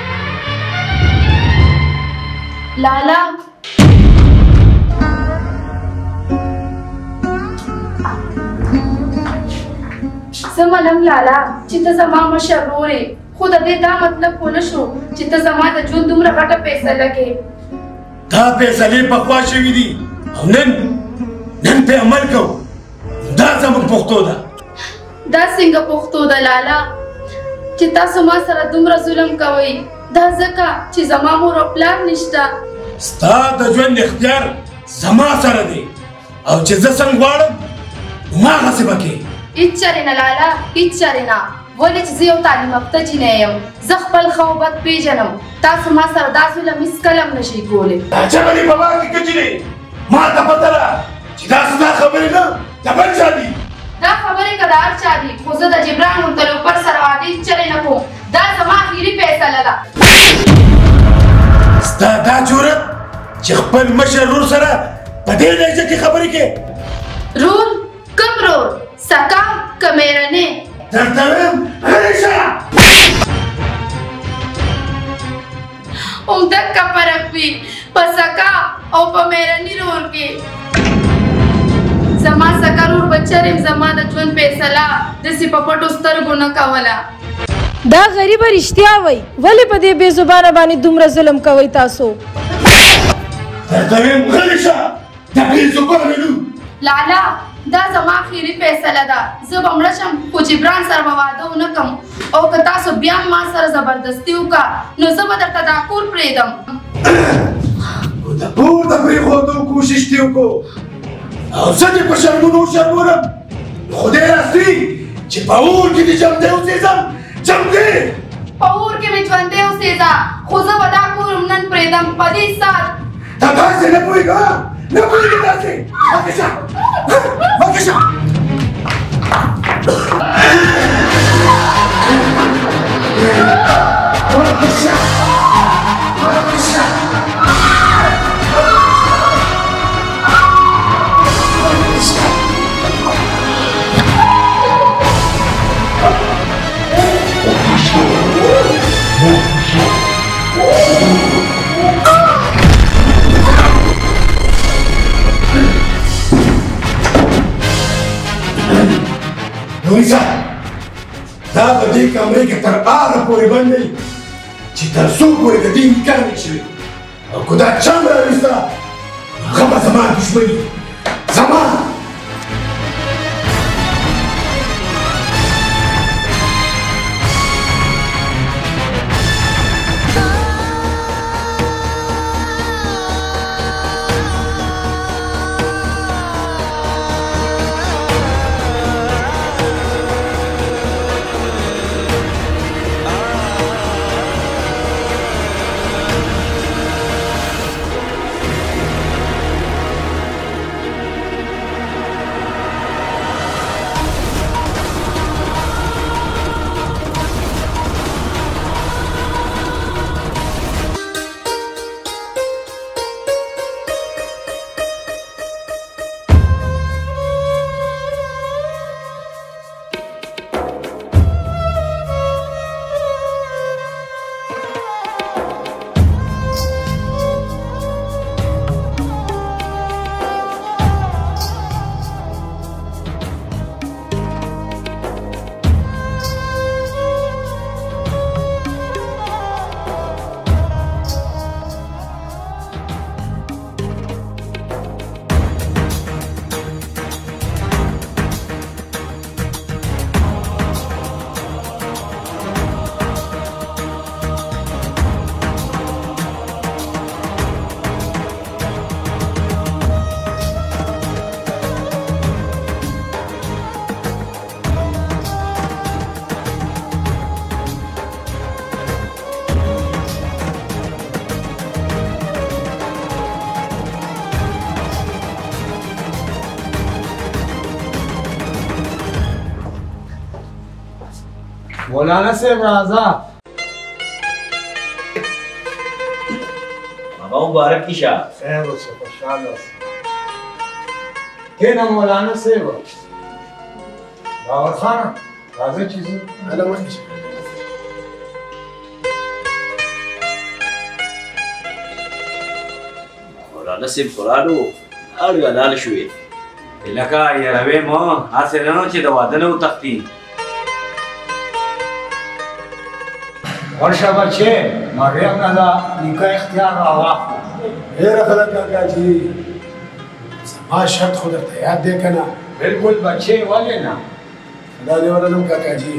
لالا زه منم لالا چې ته زما مشر ورور یې خو د دې دا مطلب ونه شو چې ته زما د ژوند دومره غټه فیصله کې. دا فیصلې پخوا شوي دي او نن نن پې عمل کوو. دا زموږ پښتو ده. دا څنګه پښتو ده لالا چې تاسو ما سره دومره ظلم کوئ؟ دا ځکه چې زما مور او پلار نشته. ستا د ژوند اختیار زما سره دی او چې زه څنګه غواړم هماغسې به کوې. هېڅ چارې نه لالا هېڅ چارې نه. ولې چې زه یو تعلیم یافته جینۍ یم زه خپل ښه او بد پېژنم. تاسو ما سره دا ظلم هېڅکله هم نشئ کولی. دا ژبه دې په ما کې کجنې ما ته پته ده چې دا ستا خبرې نه د بل چا دي. دا خبرې که د هر چا دي خو زه د جبران منتلوپر سره واده هېڅ چرې نه کوم. دا زما اخري فیصله ده. ستا دا جرأت چې خپل مشر ورور سره په دې لهجه کې خبرې کوې؟ رور؟ کوم رور؟ سکا که مېرنې؟ درته وایم غلی شه. همدغه فرق وي په سکا او په مېرني رور کې. زما سکا رور بچر یم زما د ژوند فیصله داسې په پټو سترګو نه کوله. دا غریبه رښتیا وایي ولې په دې بې زبانه باندې دومره ظلم کوئ تاسو؟ درته وایم غلی شه د بې زبانه نوم. لالا دا زما اخري فیصله ده. زه به مړه شم خو جبران سره به واده ونه کړم او که تاسو بیا هم ما سره زبردستي وکړه نو زه به درته دا کور پرېږدم. د کور د پرېښودو کوشش دې وکړو او زه دې په شرمونو وشرمولم. خدای راستي چې په اور کې دې ژوندی اوسېږم ژوندی. په اور کې مې ژوندی اوسېږه خو زه به دا کور هم نن پرېږدم په دې ساعت. ته داسې نه پوهېږه نه پوهېږې داسې. مخکې شه مخکې شه. مخکې شه مخکې شه. نوريسا دا په دې کمرې کې تر هغه پورې بند دی چې تر څو پورې د دې نکاح نه شوي او که دا چم راویسته هغه به زما دښمني زما. مولانا صاحب راځه. بابا مبارک دي شه. خیر اوسه، خوشحاله اوسه. کښېنه مولانا صاحب. باور خانه راځه چې ځو. هله مخکې شه. مولانا صاحب قرآن و اړ لاله شوې. لکه یاروې ما هسې نه چې د واده نه وتښتي. ورشه بچې مریم نه ده نیکه اختیار راواخله. ډېره ښه ده کاکاجي. زما شرط خو درته یاد دی که نه؟ بلکل بچې ولې نه؟ دا دې ورلم کاکاجي.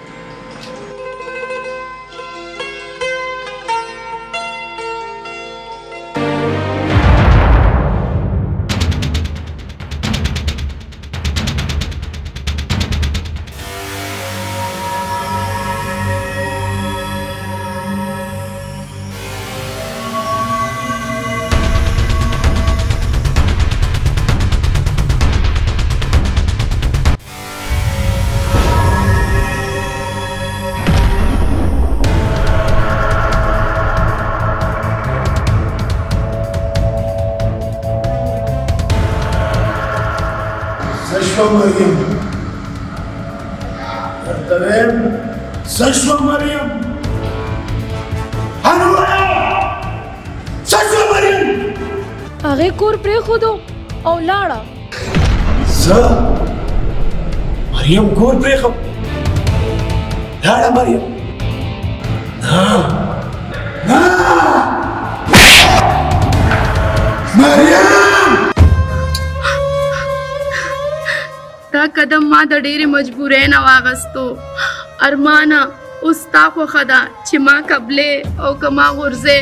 مریم درته ویم څه شوه مریم؟ هر ووایه څه شوه مریم؟ هغې کور پرېښودو او لاړه. زه مریم کور پرېښم؟ لاړه مریم؟ نه نه مریم! دا قدم ما د ډېرې مجبورۍ نه واغستو. ارمانه اوس ستا خوښه ده چې ما قبلې او که ما غورځې.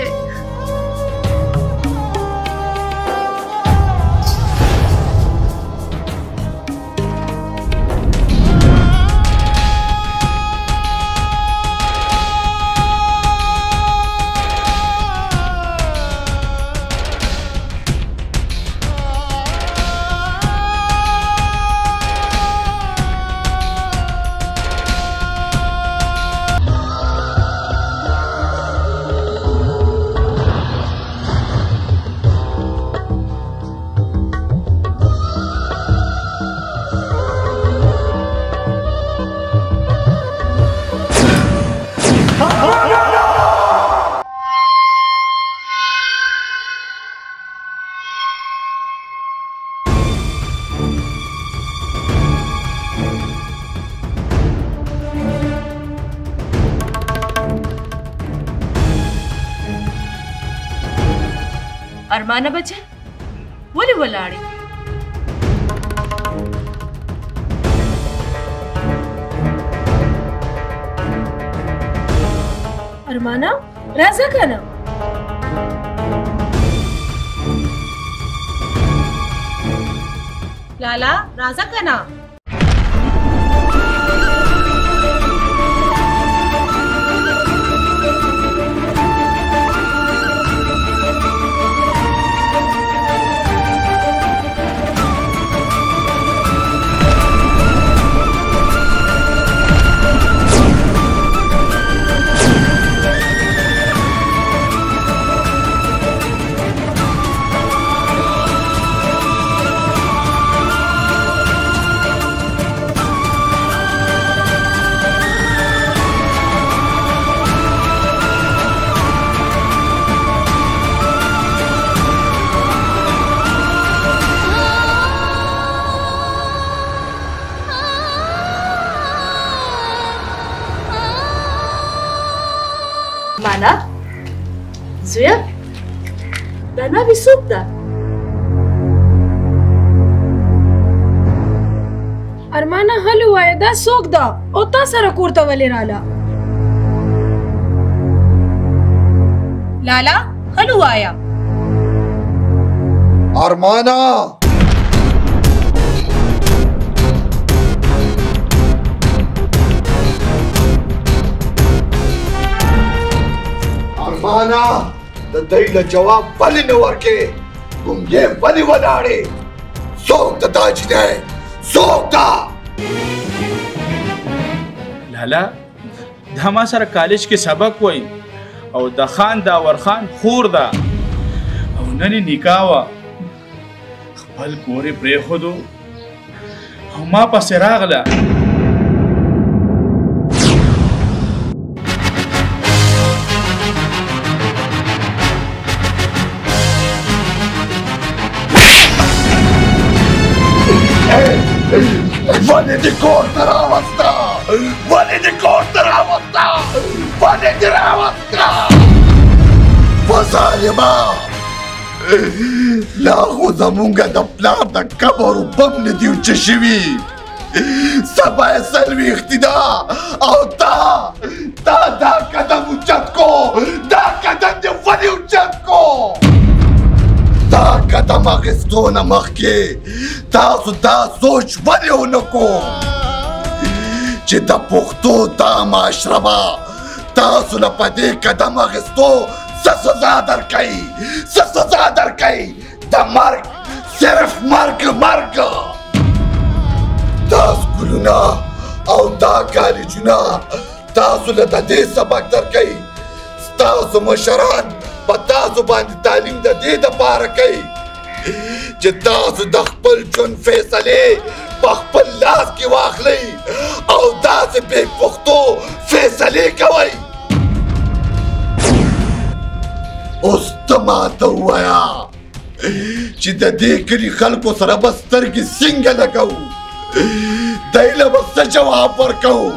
ارمانه بچه ولې ولاړې؟ ارمانه راځه کنه. لالا راځه کنه. مانا زویا دا ناوی څوک ده؟ ارمانه هل ووایه دا څوک ده او تا سره کور ته ولې راله؟ لالا هل ووایه. ارمانه ارمانه د دوی له جواب ولې نه ورکې؟ ګونګې ولې ولاړې؟ څوک د تاج دی؟ څوک ده؟ لالا دا ما سره کالج کې سبق وای او د خان داور خان خور ده او نن یې نکاح وه خپل کور یې پرېښودو او ما پسې راغله ولې دې کور ته راوسته ولې دې کور ته راوسته ولې دې راوسته په ظالمه لا خو زمونږ د پلار د قبر و بم نه دي اوچه شوي سبا یې څلوېښتي ده او تا تا دا قدم اوچت کو دا قدم دې ولې اوچت کو دا قدم اخیستو نه مخکې تاسو دا سوچ ولې ونه کو چې د پښتو دا معاشره به تاسو له په دې قدم اخیستو څه سزا درکوي څه سزا درکوي د مرګ صرف مرګ مرګ دا سکولونه او دا کالجونه تاسو له د دې سبق درکوي ستاسو مشران په تاسو باندې تعلیم د دې دپاره کوي چې تاسو د خپل ژوند فیصلې په خپل لاس کې واخلئ او داسې بې پښتو فیصلې کوئ اوس ته ماته ووایه چې د دې کلي خلکو سره به سترګې څنګه لګوو دی له به څه جواب ورکوو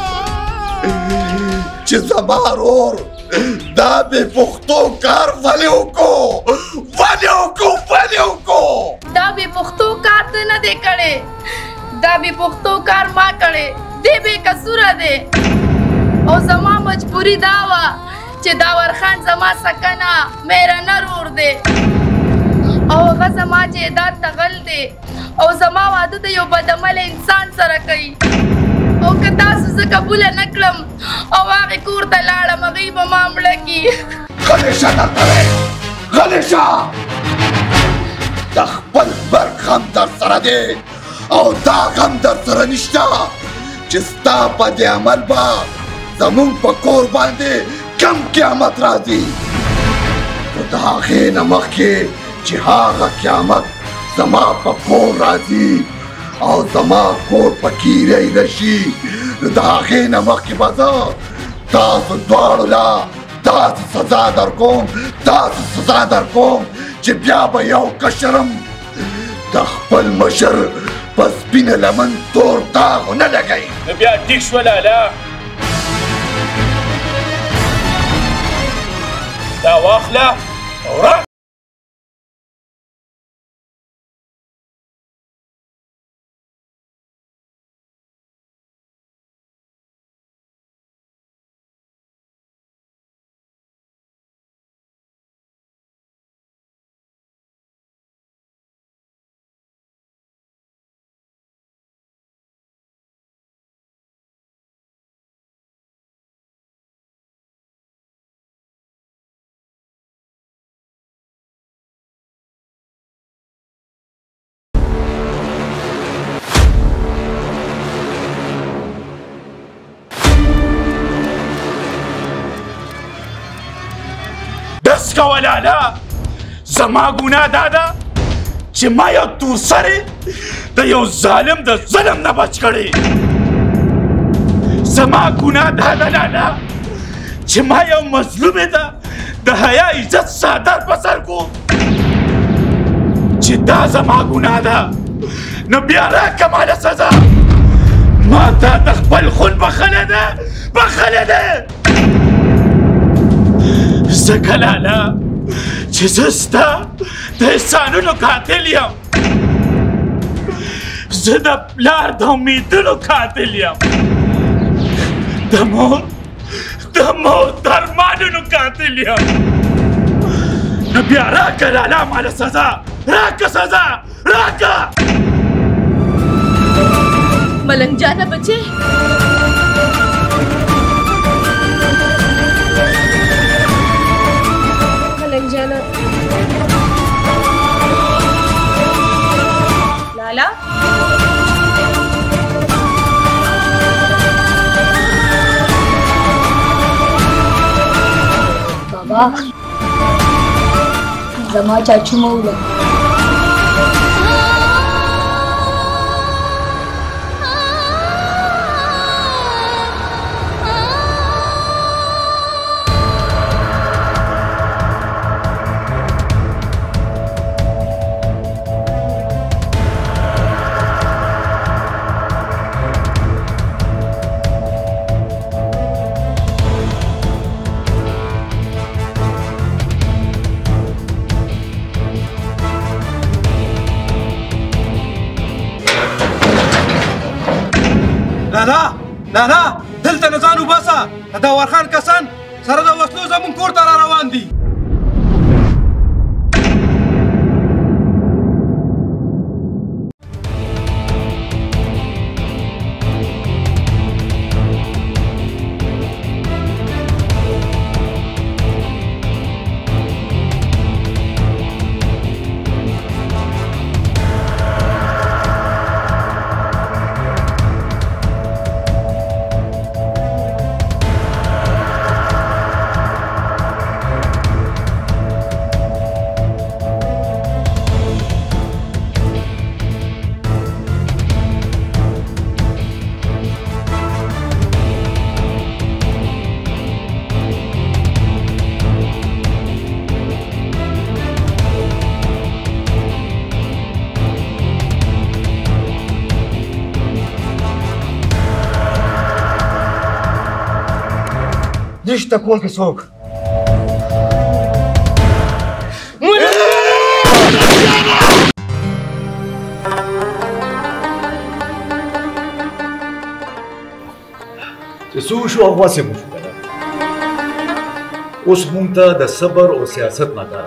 چې زما ورور دا بې پښتو کار ولې وکړو ولې وکړو ولې وکړو دا بې پښتو کار ته نه دی کړی دا بې پښتو کار ما کړی دی بې قصوره دی او زما مجبوري دا وه چې داور خان زما سکنه مهرنه رور دی او هغه زما جایداد ته غل دی او زما واده د یو بدعمله انسان سره کوي او که تاسو زه قبوله نه کړم او هغې کور ته لاړم هغوی به ما مړه کي غلی شه درته وی غلی شه د خپل مرګ غم در سره دی او دا غم در سره نشته چې ستا په دې عمل به زمونږ په کور باندې کم قیامت راځي خو د هغې نه مخکې چې هغه قیامت زما په کور راځي او زما کور په کیرۍ راشي نو د هغې نه مخکې به زه تاسو دواړو له داسې سزا در کوم داسې سزا در کوم چې بیا به یو کشرم د خپل مشر په سپینه لمن تور داغ ونه لګوي نو بیا ټیک شوه لالا دا واخله او را دس کوه لالا زما ګناه دا ده چې ما یو تورسرې د یو ظالم د ظلم نه بچ کړی زما ګناه دا ده لالا چې ما یو مظلومې ته د حیا عزت څادر په سر کو چې دا زما ګناه ده نو بیا راکړه ماله سزا ما تا د خپل خون بخښلی ده بخښلی ده ځکه لالا چې زه ستا د احسانونو قاتل یم زه د پلار د امیدونو قاتل یم د مور د مور د ارمانونو قاتل یم نو بیا راکړه لالا ماله سزا راکړه سزا راکړه ملنګ جانه بچې جانا لالا वाह زما چاچو مولا لالا لالا دلته نه ځان وباسه د داور خان کسان سره د وسلو زمون کور ته را روان دي نشته کول کې څوک چې څه وشو هغه واسې مو شو که نه اوس مونږ ته د صبر او سیاست نه کار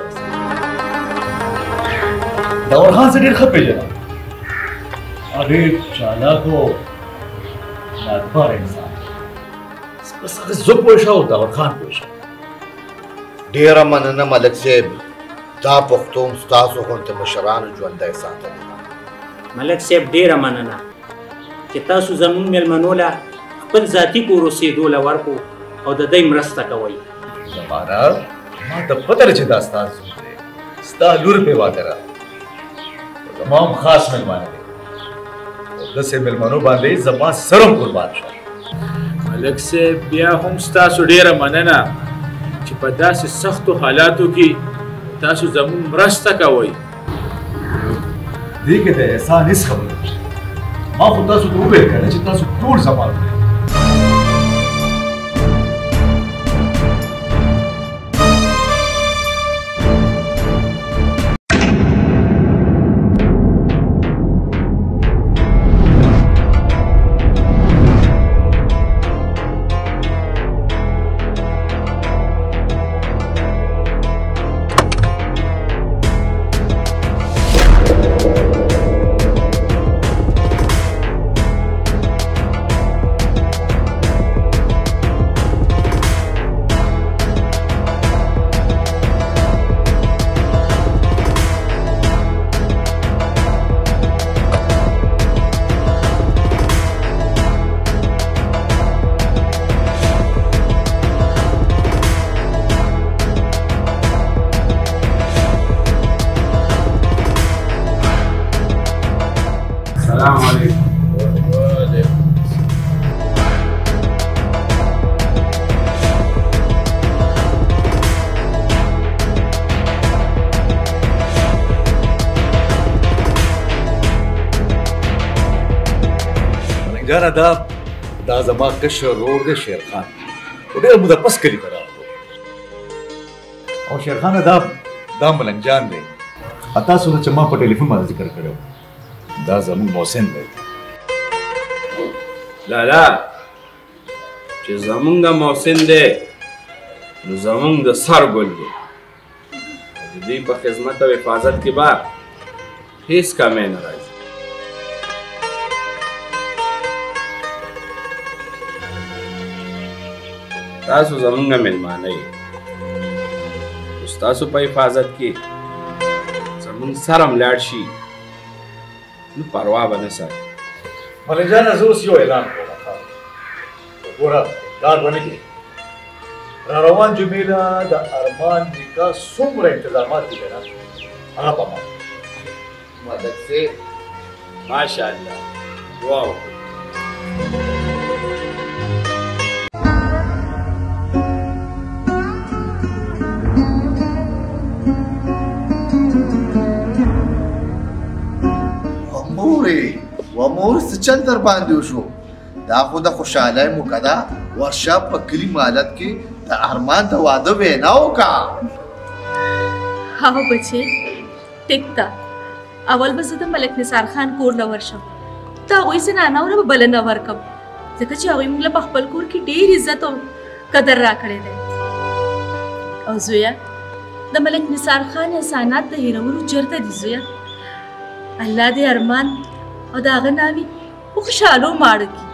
داور خان څه ډېر ښه پېژنم ډېر چالاک او نادبار انسان بس هغه زه پوه شه او داور خان پوه شه ډېره مننه ملک صاحب دا پښتون ستاسو غوندې مشرانو ژوندی ساتلی ملک صاحب ډېره مننه چې تاسو زموږ مېلمنو له خپل ذاتي کور اوسېدو له ورکو او د دوی مرسته کوئ زمانه ما ته پته ده چې دا ستا زوی دی ستا لور پې واده را زما هم خاص مېلمانه دی او داسې مېلمنو باندې زما سر هم قربان شه ملک صاحب بیا هم ستاسو ډېره مننه چې په داسې سختو حالاتو کې تاسو زموږ مرسته کوئ دې کې د احسان هېڅ خبره نشته ما خو تاسو ته وویل که نه چې تاسو ټول زما دی السلام علیکم ملنګجانه دا دا زما کشر ورور دی شیرخان خو ډېر موده پس کلي ته راغلو او شیرخانه دا دا ملنګجان دی تاسو ته چې ما په ټلیفون باندې ذکر کړی دا زموږ محسن دی لالا چې زمونږ محسن دی نو زمونږ د سر ګل دی د دوی په خدمت او حفاظت کې به هیڅ کمی نه راځي تاسو زمونږ مېلمانه یې خو ستاسو په حفاظت کې زمونږ سر هم لاړ شي نو پروا به نه ساتي ملنګجانه زه اوس یو اعلان کوم ګوره کار ونه کړې را روان جمیله د ارمان نیکه څومره انتظامات دي که نه هغه په ما ملک صاحب ماشاءالله دعا وکړئ مورې و مور څه چل در باندې وشو دا خو د خوشحالۍ موقع ده ورشه په کلي مالت کې د ارمان د واده وینا وکړه هغه بچې ټیک ده اول به زه د ملک نثار خان کور له ورشم د هغوی زنانهونه به بلنه ورکړم ځکه چې هغوی موږ له په خپل کور کې ډېر عزت او قدر راکړی دی او زویه د ملک نثار خان احسانات د هېرولو چېرته دي زویه الله دې ارمان او د هغه ناوې په خوشحالو ماړه کړي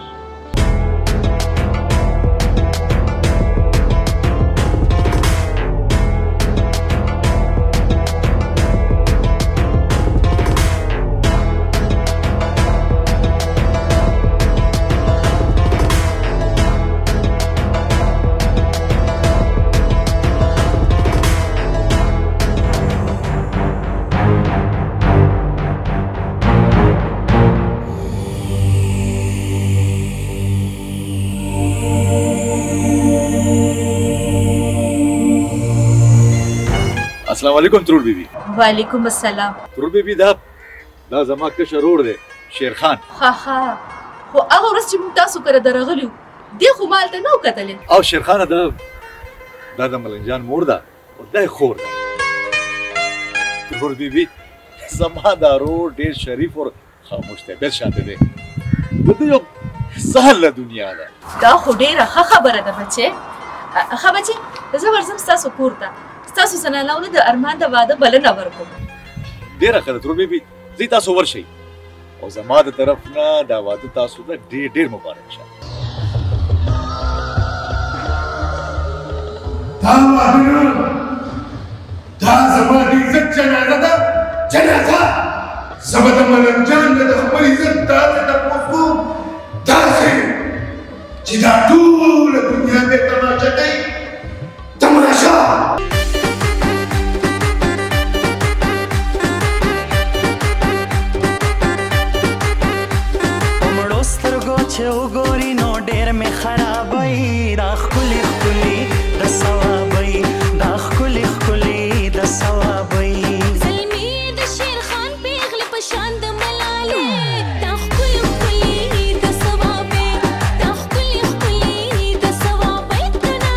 السلام علیکم ترور بیبي وعلیکم السلام ترور بیبي دا دا زما کشر ورور دی شیر خان ها ها خو هغه ورځ چې موږ تاسو کره درغلي وو دې خو ما هلته نه و کتلی او شیر خانه دا دا د ملنګ جان مور ده او دا یې خور ده ترور بیبي زما دا ورور ډېر شریف او خاموش طبیعت شانته دی د ده یو سهله دنیا ده دا خو ډېره ښه خبره ده بچې ښه بچې زه ورځم ستاسو کور ته ستاسو زنانهونه د ارمان د واده بلنه ورکوم ډېره ښه ده ترور بیبي ځئ تاسو ورشئ او زما د طرف نه دا واده تاسو ته ډېر ډېر مبارک شه دا واده دا زما د عزت جنازه ده جنازه زه به د ملنګ جان نه د خپل عزت داسې تپوس کوم داسې چې دا ټوله دنیا مې تماشه کوي تماشه چې وګوري نو ډېر مې خرابوي دا ښکلي ښکلي د ثوابوي دا ښکلي ښکلي د ثوابوي زلمي د شیر خان پیغلې په شان د ملالې دا ښکلي ښکلي د ثوابوي دا ښکلي ښکلي د ثوابوي کنه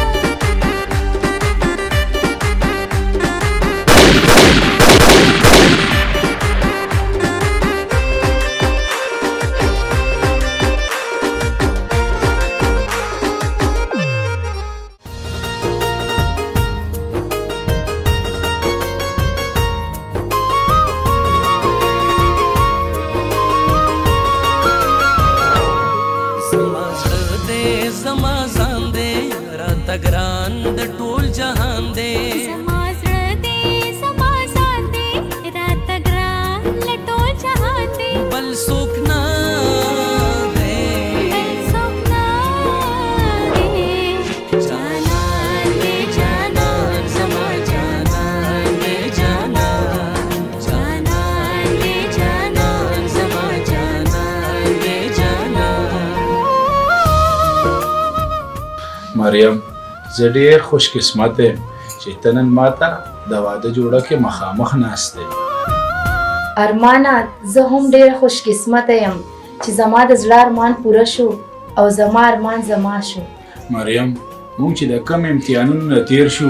ګران د ټول جهان دی زما زړه دی زما ځان دی راته ګران له ټول جهان دی بل څوک نه دی بل څوک نه دی جانان دی جانان زما جانان دی جانان جانان دی جانان زما جانان دی جانان مریم زه ډېر خوش قسمت یم چې ته نن ماته د واده جوړه کې مخامخ ناست دی ارمانه زه هم ډېره خوش قسمته یم چې زما د زړه ارمان پوره شو او زما ارمان زما شو مریم موږ چې د کم امتحانونو نه تیر شو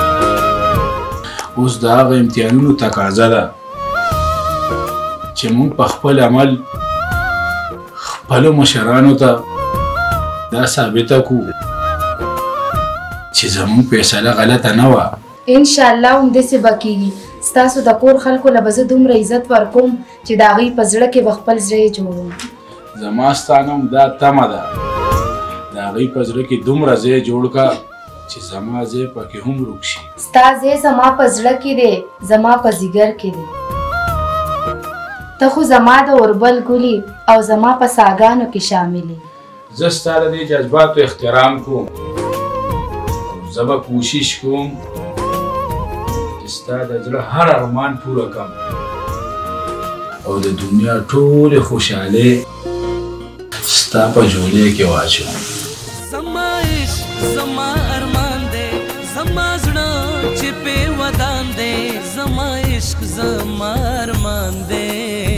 اوس د هغه امتحانونو تقاضا ده چې موږ په خپل عمل خپلو مشرانو ته دا ثابته کړو چې زموږ فیصله غلطه نه وه انشاءالله همداسې به کېږي ستاسو د کور خلکو له به زه دومره عزت ورکوم چې د هغوی په زړه کې به خپل زړه یې جوړوم زما ستا نه هم دا تمه ده د هغوی په زړه کې دومره ځای جوړ کړه چې زما ځای پکې هم ورک شي ستا ځای زما په زړه کې دی زما په ځیګر کې دی ته خو زما د اوربل ګلي او زما په ساګانو کې شامل یې زه ستا د دې جذباتو احترام کوم زه به کوشش کوم چې ستا د زړه هر ارمان پوره کړم او د دنیا ټولې خوشحالۍ ستا په جولې کې واچوم. زما عشق زما ارمان دی زما زړه چې پې ودان دی زما عشق زما ارمان دی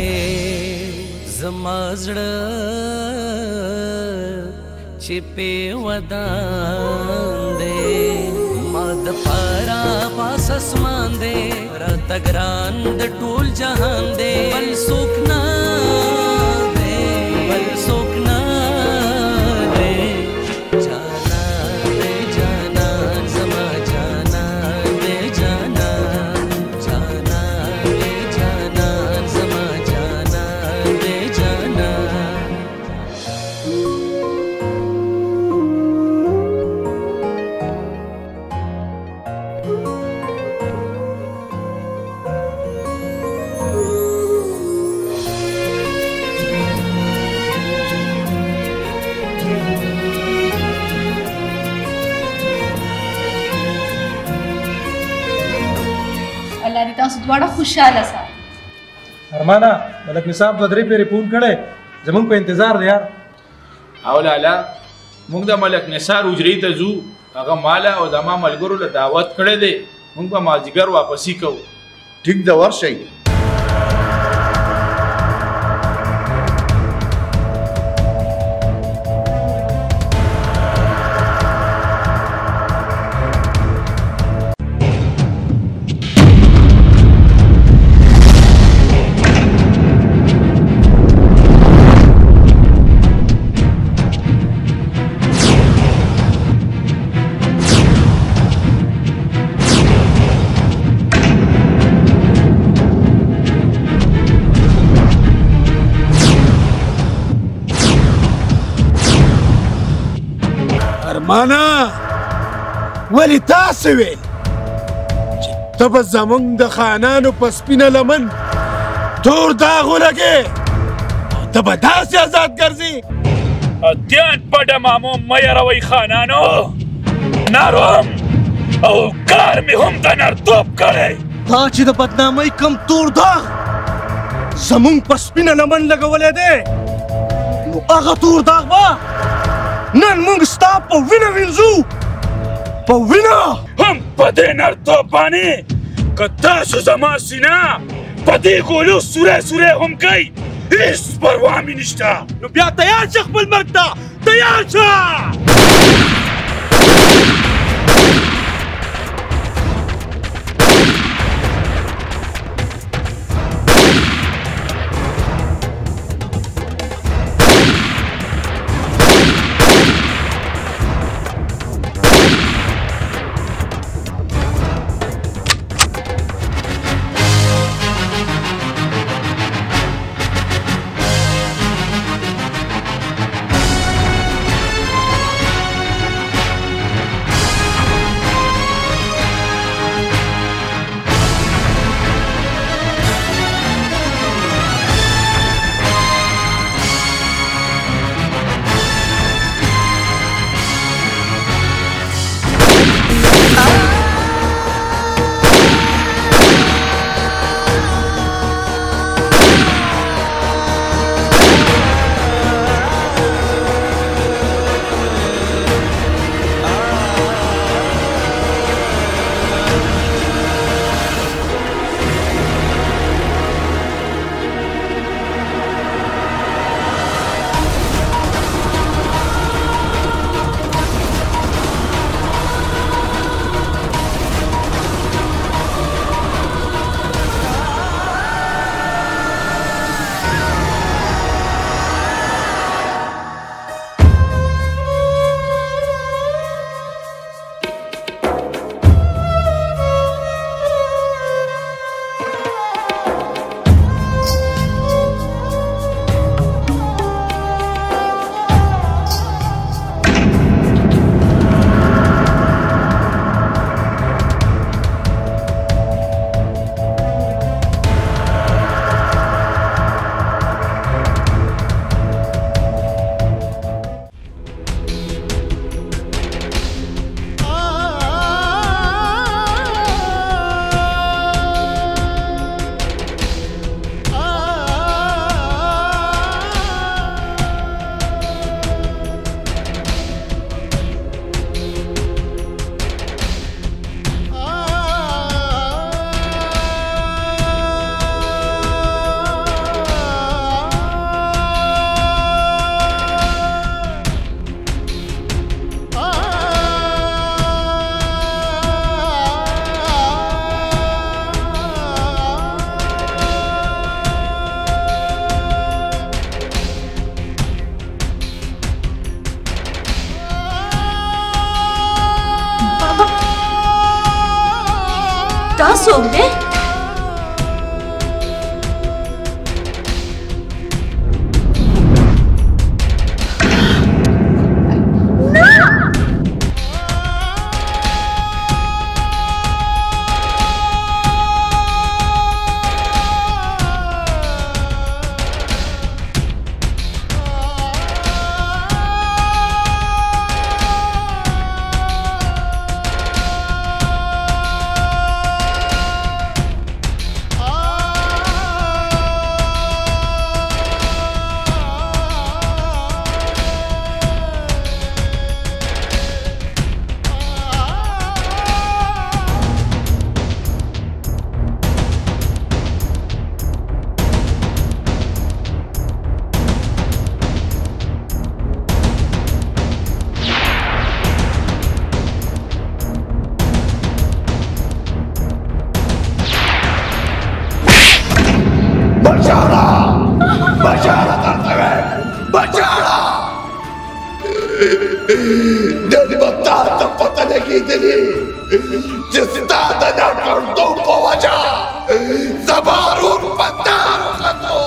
زما زړه چې پې ودان دی ما د پاره پاس اسمان دی راته ګران د ټول جهان دی بل څوک نه دی بل څوک نه تاسو دواړه خوشاله سه. ارمانا ملک نصاب دوه درې پیرې فون کړی زمونږ په انتظار دی یار. او لالا موږ د ملک نثار حجرې ته ځو هغه ماله او زما ملګرو له دعوت کړی دی موږ به مازدیګر واپسي کوو. ټیک ده ورشئ. ارمانا ولې تاسې ویل چې ته به زموږ د خانانو په سپینه لمن تور داغ ولګې او ته به داسې ازاد ګرځې. اتیان پډه مامو مه یروئ خانانو ناروم او کار مې هم د نرتوب کړی. تا چې د بدنامۍ کم تور داغ زموږ په سپینه لمن لګولی دی نو هغه تور داغ به نن موږ ستا په وینه وینځو په وینه. هم په دې نرتوب باندې که تاسو زما سینه په دې ګولو سوری سوری هم کوئ هېڅ پروا مې نشته. نو بیا تیار شه خپل مرګ ته تیار شه. بچاړه درته وایم بچاړه نن به تا ته پته لګېدلې چې ستا د ناکړتوب په وجه زما رور په دار وختو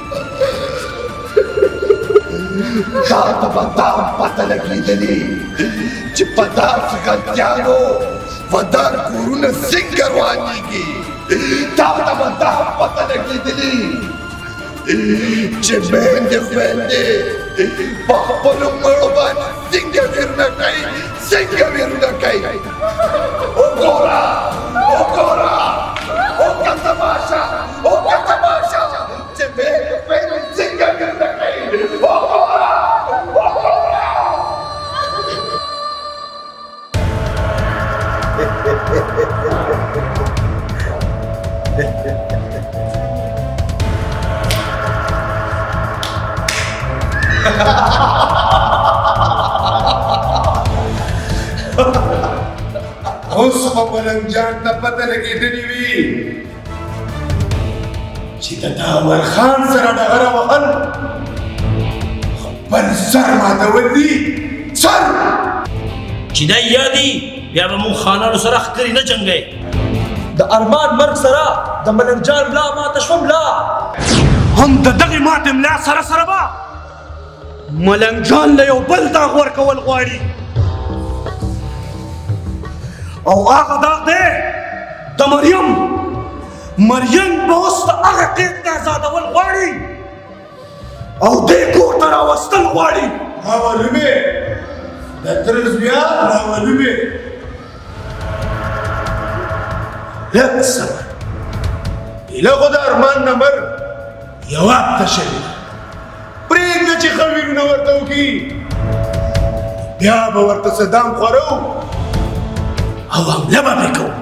تا ته به دا پته لګېدلې چې په داسې غلطیانو ودان کورونه څنګه روانېږي تا ته به دا پته لګېدلې چې میندې خویندې په خپلو مړو باندې څنګه ویرونه کوي څنګه ویرونه کوي وګوره وګوره وکړه تماشه وکړه تماشه چې میندې خویندې څنګه ویرونه کوي وګوره وګوره اوس خو ملنګ جان ته پته لګېدلې وي چې د داور خان سره ډغره وهل خپل سر ماتول دي سر چې دا یادي بیا به مونږ خانانو سره ښکرې نه جنګئ د ارمان مرګ سره د ملنګ جان ملا ماته شوه ملا هم د دغې ماتې ملا سره سره به ملنګ جان له یو بل داغ ورکول غواړي او هغه داغ دی د مریم مریم به اوس د هغه قید نه ازادول غواړي او دې کور ته راوستل غواړي راولومې د تره زویه راولومې لږ صبر ایله خو د ارمان نه مرګ یوه هفته شوې پرېږده چې ښه ویرونه ورته وکړي بیا به ورته صدام خورو او حمله به پرې کوو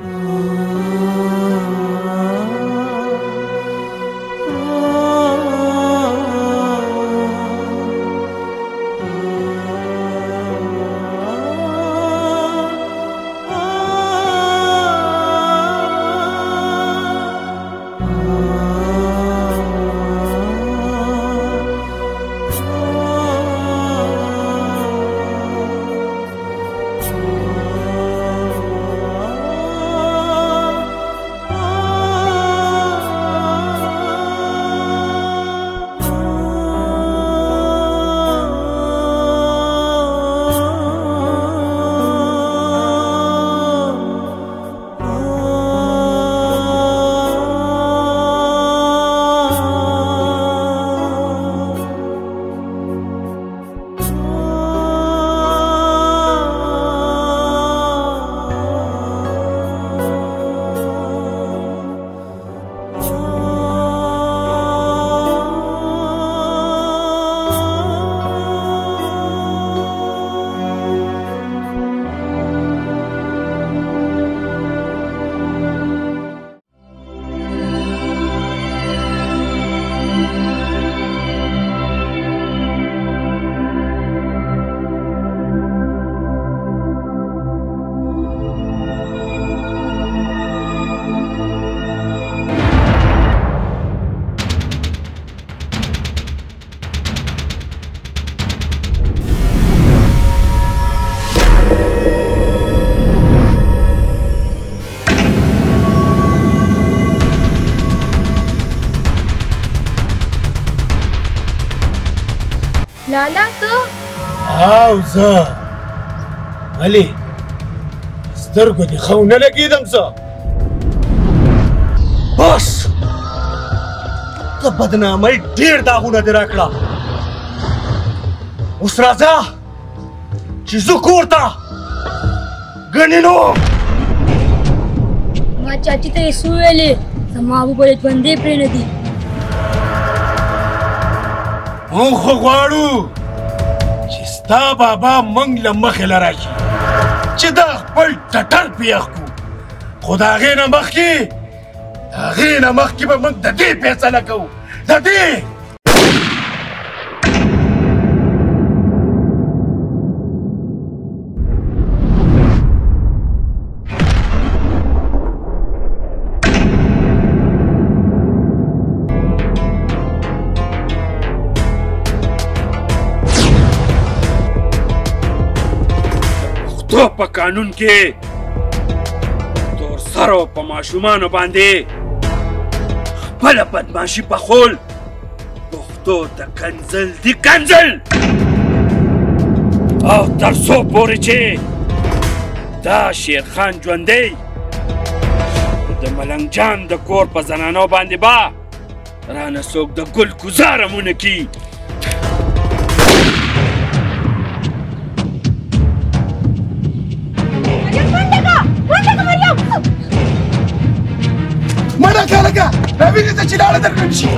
لالا ته او زه ولې سترګو دې ښه ونه لګېدم زه بس د بدنامۍ ډېر داغونه دې راکړه اوس راځه چې زه کور ته ګنې نو ما چاچي ته یې څه وویلې زما ابو به ژوندی پرېنږدي موږ خو غواړو چې ستا بابا موږ له مخې له راشي چې دا خپل ټټر پیښ کړو خو د هغې نه مخکې د هغې نه مخکې به موږ د دې فیصله کوو د دې پښتو په قانون کې تور سرو په ماشومانو باندې خپله بدماشي پخول پښتو ته کنځل دي کنځل. او تر څو پورې چې دا شیرخان ژوندی د ملنګ جان د کور په زنانو باندې به رانه څوک د ګل ګزاره مونه کي. منډه کړه لکه راویږه ته چې لاړه درکړم شي.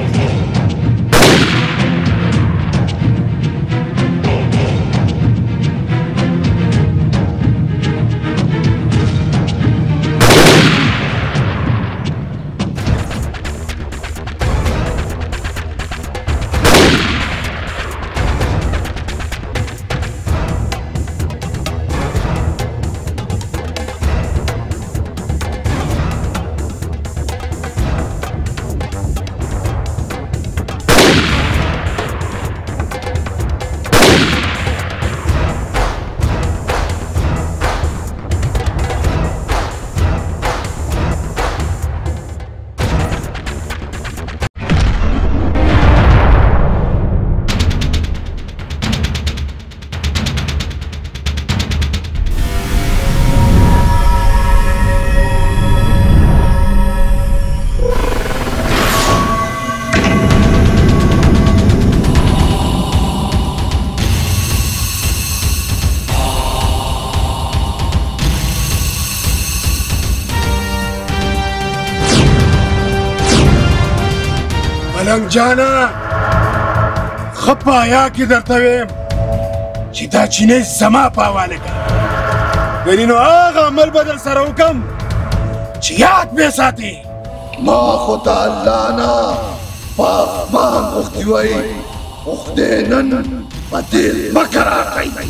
ملنګ جانه ښه په حیا کې درته ویم چې دا چینی زما په حواله کړه. ګنې نو هغه عمل به در سره وکړم چې یاد مې ساتي. ما خو د الله نه په اسمان غوښتي وای خو خدای نن په دې ځمکه راکړی.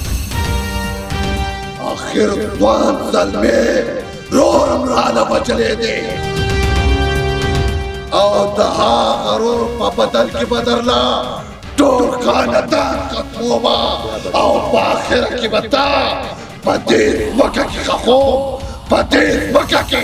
آخر ځوان زلمې رورم رانه بچلی دی او د هغه رور په بدل کې به درله ټول خاندان ختمومه او په آخره کې به تا په دې ځمکه کې ښخوم په دې ځمکه کې.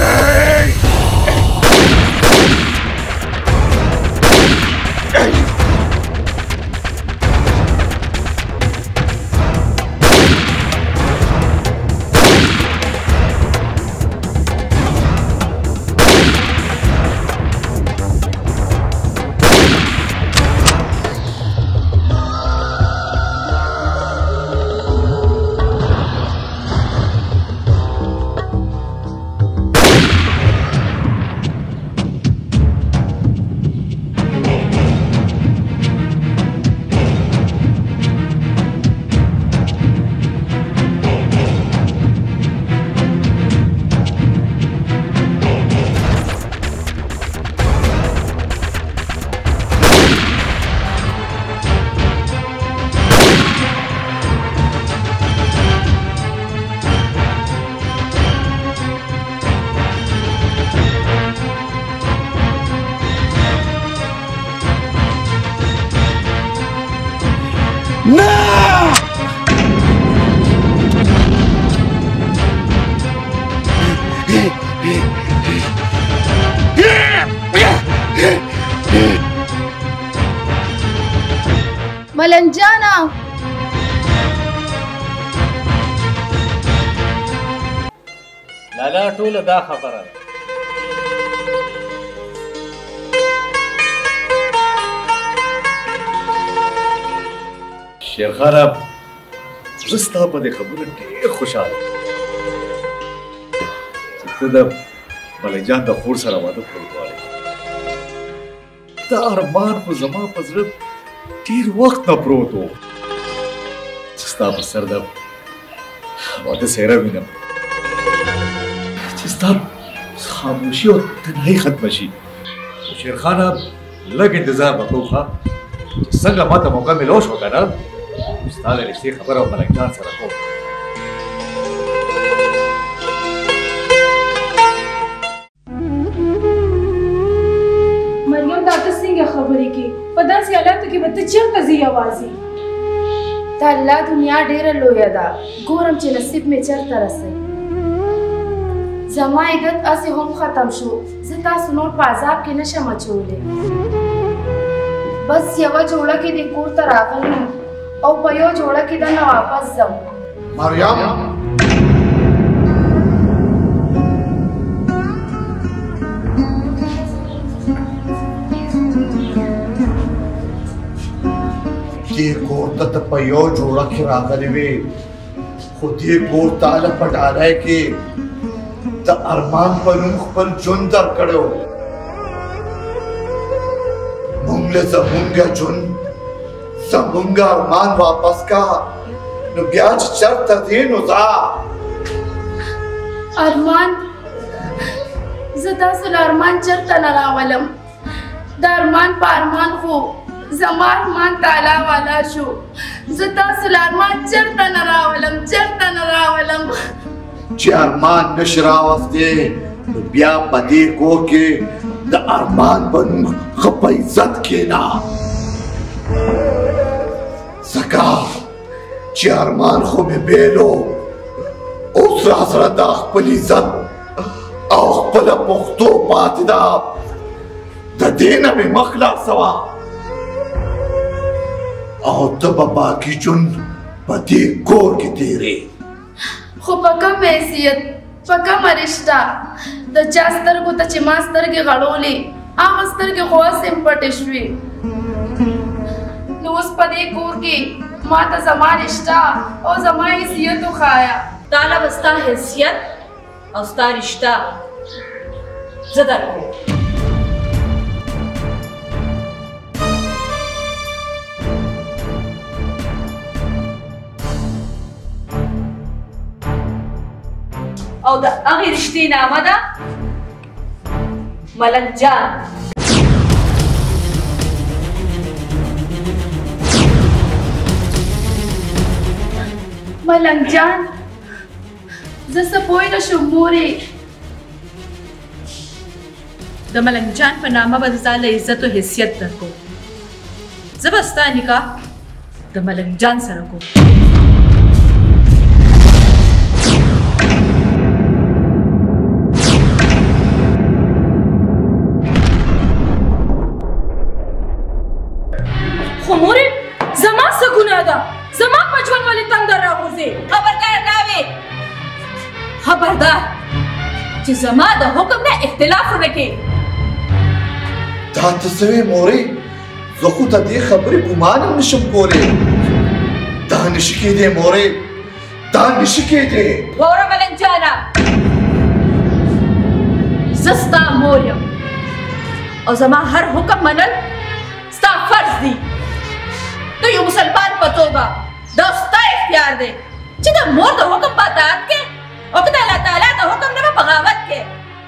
ملنګ جانه لالا ټوله دا خبره ده. شیرخانه زه ستا په دې خبره ډېر خوشحاله یم چې ته د ملنګ جان د خور سره واده کول غواړې. دا ارمان خو زما په زړه ډېر وخت نه پروت و چې ستا په سر د واده څېره وینم چې ستا خاموشي او تنهایي ختمه شي. خو شیرخانه لږ انتظار به کوو ښه چې څنګه ماته موقع میلاو شوه که نه ستا د رښتې خبره او ملنګ جان سره کوم. مریم دا ته څنګه خبرې کوي؟ په داسې حالاتو کې به ته چېرته ځې یوازې؟ د الله دنیا ډیره لویه ده، ګورم چې نصیب مې چېرته رسوي. زما عدت هسې هم ختم شو، زه تاسو نور په عذاب کې نشم اچولی. بس یوه جوړه کې دې کور ته راغلی او په یو جوړه کې دننه واپس ځم. مریم دې کور ته ته په یو جوړه کې راغلی وې، خو دې کور تاله په ډالۍ کې د ارمان په نوم خپل ژوند درکړی و. موږ له زمونږه ژوند زمونږه ارمان واپس کا، نو بیا چې چېرته ځې نو ځه. ارمان زه تاسو له ارمان چېرته نه راولم، د ارمان په ارمان خو زما ارمان تعالی والا شو. زه تاسو له ارمان چېرته نه راولم، چېرته نه راولم. چې ارمان نشي راوستی نو بیا په دې کور کې د ارمان په نوم ښه په عزت کښېنه، ځکه چې ارمان خو مې بیلو، اوس راسره دا خپل عزت او خپله پښتو پاتې ده، د دې نه مې مخ خلاصوه او ته به باقي ژوند په دې کور کې تېرې. خو په کوم حیثیت، په کومه رشته؟ د چا سترګو ته چې ما سترګې غړولې، هغه سترګې خو هسې پټې شوې. نو اوس په دې کور کې ما ته زما رشته او زما حیثیت وښایه. تاله به ستا حیثیت او ستا رشته زه درکوم. او د هغې رشتې نامه ده ملنګ جان. ملنګ جان زه څه پوه نه شم مورې. د ملنګ جان په نامه به زه له عزت او حیثیت درکوم. زه به ستا نکاح د ملنګ جان سره کوم. خو مورې زما څه ګناه ده؟ زما په ژوند ولې تندر راغورځې؟ خبردار ناوې، خبردار چې زما د حکم نه اختلاف ونه کړې. دا ته څه وې مورې؟ زه خو ته دې خبرې ګمان هم نشم کولی. دا نشي کېدی مورې، دا نشي کېدی. واوره ملنګ جانه، زه ستا مور یم او زما هر حکم منل ستا فرض دی. ته یو مسلمان په توګه دا ستا اختیار دی چې د مور د حکم په اطاعت کې او که د الله تعالی د حکم نه په بغاوت کې.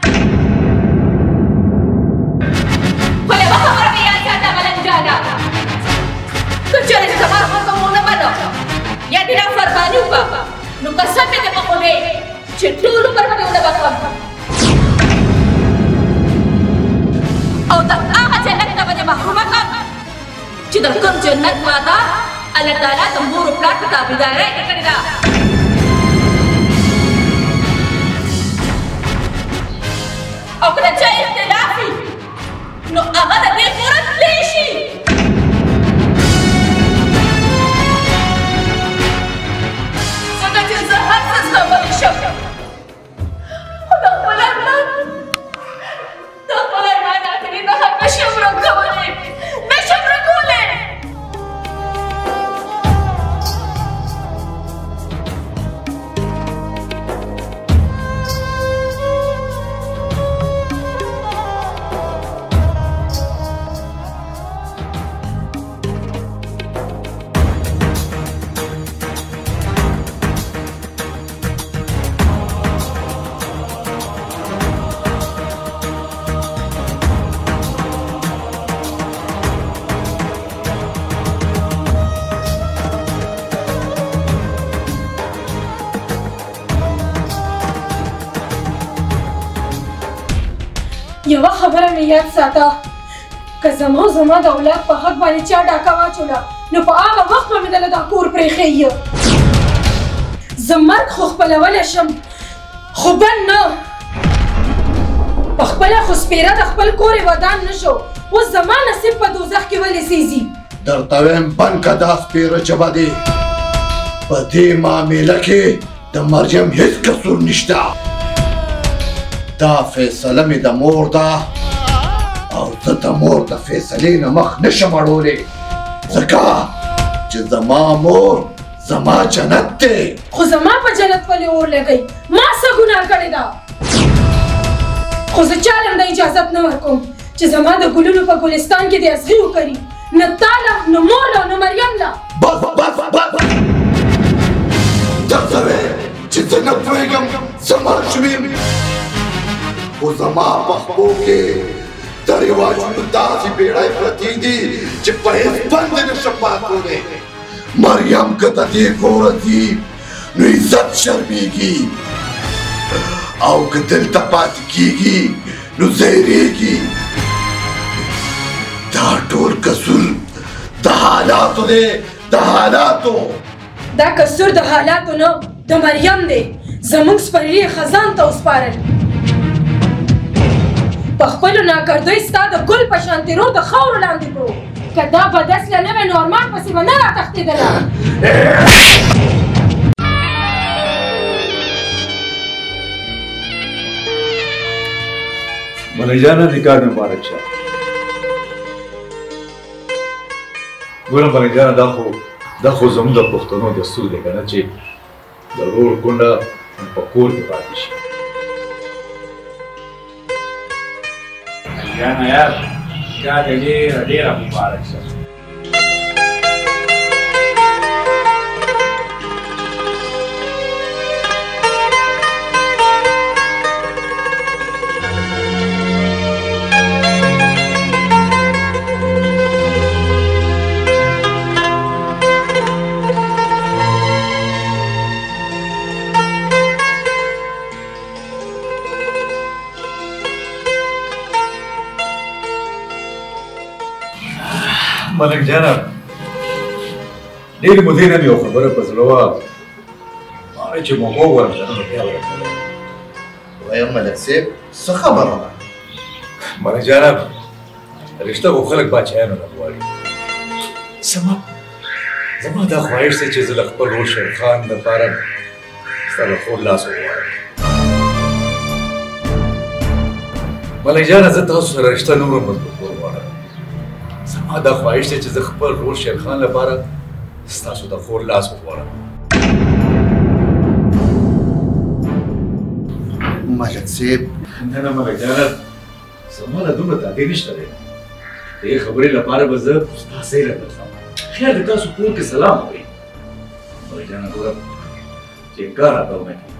خو یوه خبره مې یاد ساته ملنګ جانه، که چېرې زما حکم ونه منو یا دې نافرماني وکړه نو قسم مې دې په خدای چې ټول عمر به دې ونه بخښم او د هغه جنت نه به دې محرومه کړم چې د کوم جنت ماته الله تعالی د مور او پلار په تابعدارۍ کې کړې ده. او که د چا اختلاف وي نو هغه د دې کوره تللی شي. ځکه چې زه هر څه زغملی شم، خو د خپل ارمان د خپل ارمان آخري نښه نشم ورکولی، نشم ورکولی. یوه خبره مې یاد ساته، که زما زما د اولاد په حق باندې چا ډاکه واچوله نو په هغه وخت به مې دله دا کور پرېښیي. زه مرګ خو خپلولی شم خو بل نه. په خپله خو سپېره د خپل کور یې ودان نه شو، اوس زما نصیب په دوزخ کې ولې سیزي. درته وایم بند که دا سپېره ژبه دی. په دې معامله کې د مریم هیڅ قصور نشته. دا فیصله مې د مور ده او زه د مور د فیصلې نه مخ نشم اړولی، ځکه چې زما مور زما جنت دی. خو زما په جنت ولې اور لګئ؟ ما څه ګناه کړې ده؟ خو زه چاله هم د اجازت نه ورکوم چې زما د ګلونو په ګلستان کې د اصغي وکړي، نه تا له نه مور له نه مریم له. بس بس بس درته ویم چې زه نه پوهېږم زما شویم، خو زما په خپو کې د رواجونو داسې بیړۍ پرتې دي چې په هېڅ بند یې نشم ماتولی. مریم که د دې کوره ځي نو عزت شرمېږي، او که دلته پاتې کېږي نو ځایرېږي. دا ټول قصور د حالاتو دی، د حالاتو. دا قصور د حالاتو نه د مریم دی. زموږ سپرلي خزان ته وسپارل. په خپلو ناکردیو ستا د ګل په شان تېرور د خاورو لاندې کړو. که دا بدسله نه وی نو ارمان پسې به نه راتښتېدله. ملک جانه نکاح مبارک شه. ګوره ملک جانه دا خو دا خو زموږ د پښتنو دستور دی که نه چې د ورور کونډه په کور کې پاتې شي. جانه یار نکاح دې ډېره ډېره مبارک شه. ملک جانه ډېرې مودې نه مې یو خبره په زړه وه، ما چې موږ وګورم که نه نو بیا ورته وایم ملک صاحب څه خبره ده؟ ملک جانه رشته خو خلک باچایانو نه غواړي. زما زما دا خواهش دی چې زه له خپل ورور شیرخان دپاره ستا له خور لاس وغواړم. ملک جانه زه تاسو سره رشته نوره مضبوط وغواړم. زما دا خواهش دی چې زه خپل ورور شیرخان لپاره ستاسو د خور لاس وغواړم. ملک صاحب نه نه ملک جانه زما له دومره تادې نشته دی. د دې خبرې لپاره به زه ستا ځای له درځم. خیر د تاسو کور کې سلام وایي. ملک جانه ګوره چې انکار راته ونه کړي.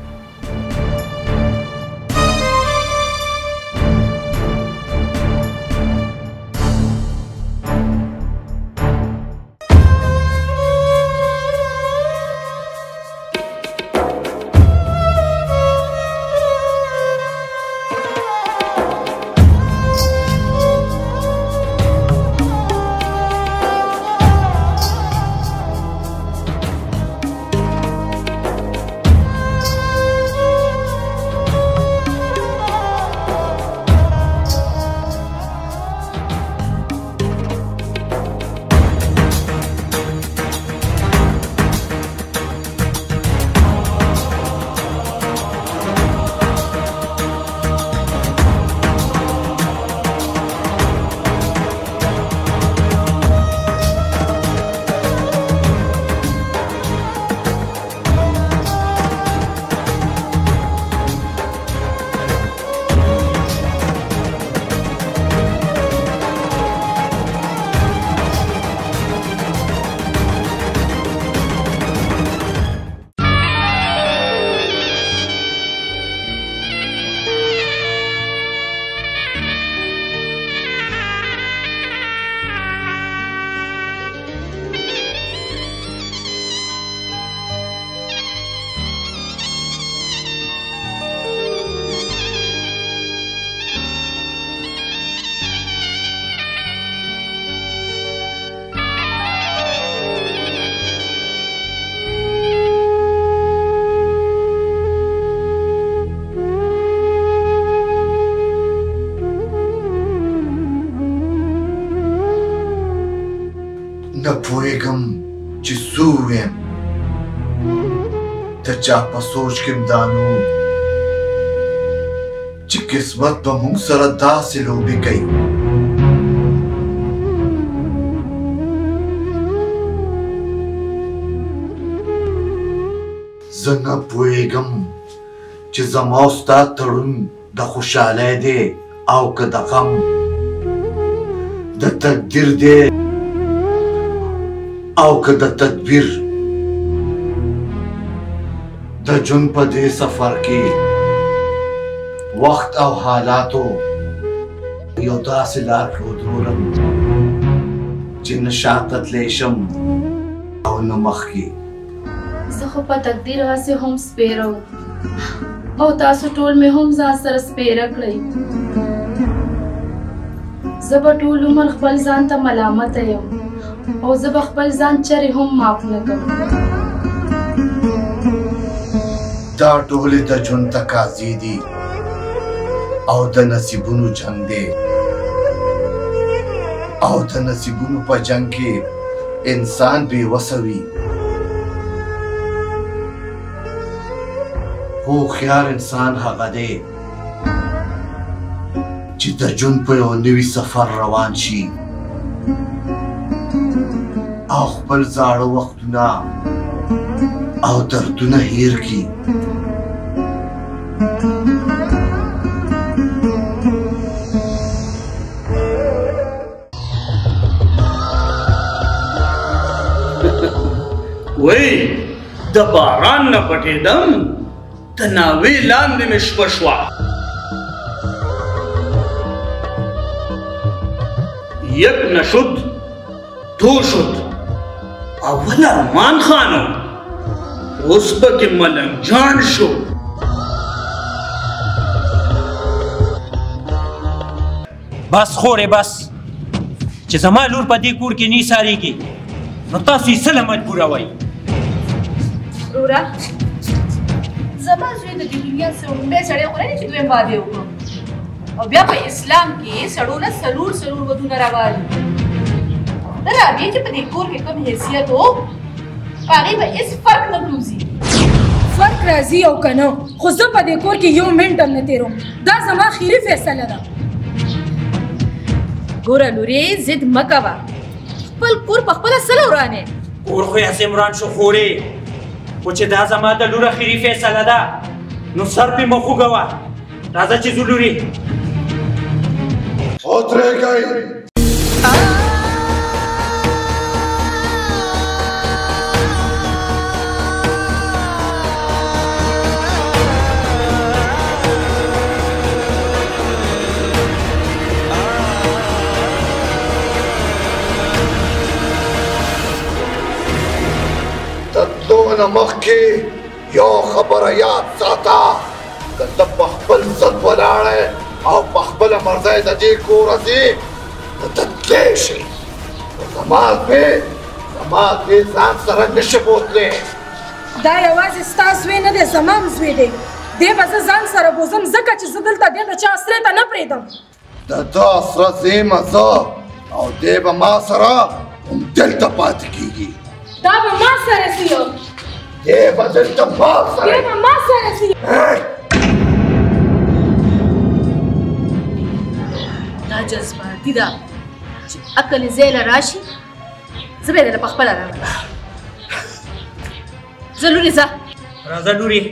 نه پوهېږم چې څه ووایم د چا په سوچ کې م دا نو چې قسمت به موږ سره داسې لوبې کوي زه نه پوهېږم چې زما او ستا تړون د خوشحالۍ دی او که د غم د تقدیر دی او که د تدبیر د ژوند په دې سفر کې وخت او حالاتو یو داسې لار ښودرولم چې نه شاته تللی شم او نه مخکې زه خو په تقدیر هسې هم سپیره وم او تاسو ټول مې هم ځان سره سپیره کړئ زه به ټول عمر خپل ځان ته ملامته یم او زه به خپل ځان چرې هم معاف نه کوم دا ټولې د ژوند تقاضې دي او د نصیبونو جنګ دی او د نصیبونو په جنګ کې انسان بېوسه وي هوښیار انسان هغه دی چې د ژوند په یو نوي سفر روان شي او خپل زاړه وختونه او دردونه هیر کړي وای د باران نه پټېدم د ناوې لاندې مې شپه شوه یک نشد دو شد اول ارمان خانو اوس پکې ملنګ جان شو بس خورې بس چې زما لور په دې کور کې نه سارېږي نو تاسو یې څه له مجبوروئ وروره زما زوی د دې دنیا څه لومړی سړی خو نه دی چې دویم واده وکړو او بیا په اسلام کې سړو نه څلور څلور ودونه روا دي د رابعې چې په دې کور کې کوم حیثیت و په هغې به هېڅ فرق نه پروزي فرق راځي او که نه خو زه په دې کور کې یو منټ هم نه تېروم دا زما خیري فیصله ده ګوره لورې ضد مه کوه خپل کور په خپله څه ورانې کور خو یې وران شو خورې خو چې دا زما د لور اخري فیصله ده نو سر پې مه خوږوه راځه چې ځو لورې ودرېږئ نه مخکې یو خبره یاد ساته که ته په خپل ضد ولاړې او په خپله مرضۍ د دې کوره ځې نو ته تللی شي خو زما زوی زما زوی ځان سره نشي بوتلی دا یوازې ستا زوی نه دی زما هم زوی دی دی به زه ځان سره بوزم ځکه چې زه دلته دی د چا اسرې ته نه پرېږدم د ده اسره زېمه زه او دی به ما سره همدلته پاتې کېږي دا به ما سره سي دی به دلته ما سره دی به ما سره سي دا جذباتي ده چې عقل یې ځای له راشي زه به یې درله پخپله راغلم ځه لورې ځه راځه لورې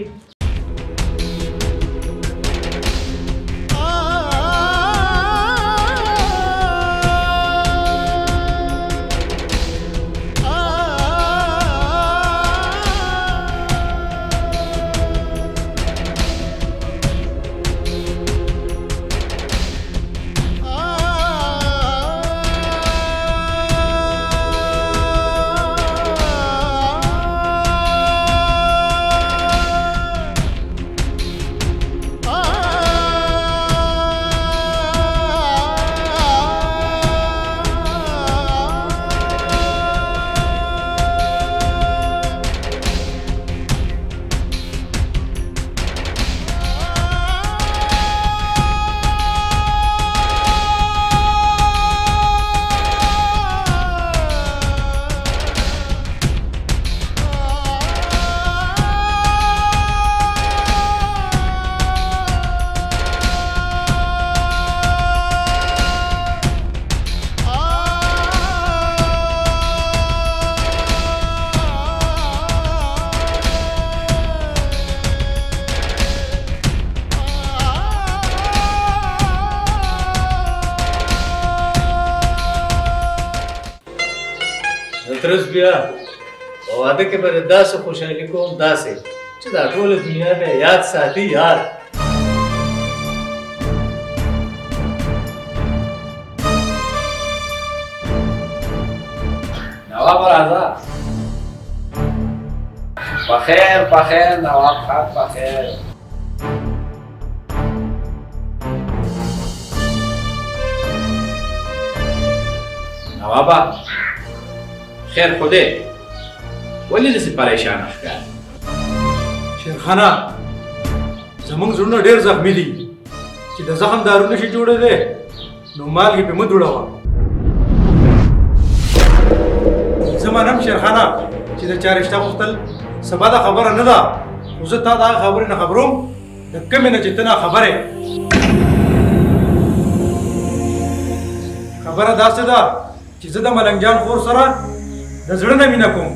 ترس بیا په واده کې به داسې خوشحالي کوم داسې چې دا ټوله دنیا به یاد ساتي یار. نواب راځه. بخیر بخیر نواب خان بخیر. نوابا خیر خوده ولې داسې پریشان ښکارې؟ شیرخانه زمونږ زړونه ډېر زخمي دي چې د زخم دارو نشي جوړېدی نو مالګې پې مه دوړوه. زه منم شیرخانه چې د چا رشته غوښتل سبا دا خبره نه ده خو زه تا د هغه خبرې نه خبروم د کومې نه چې ته ناخبره یې. خبره داسې ده چې زه د ملنګ جان خور سره د زړه نه مینه کوم.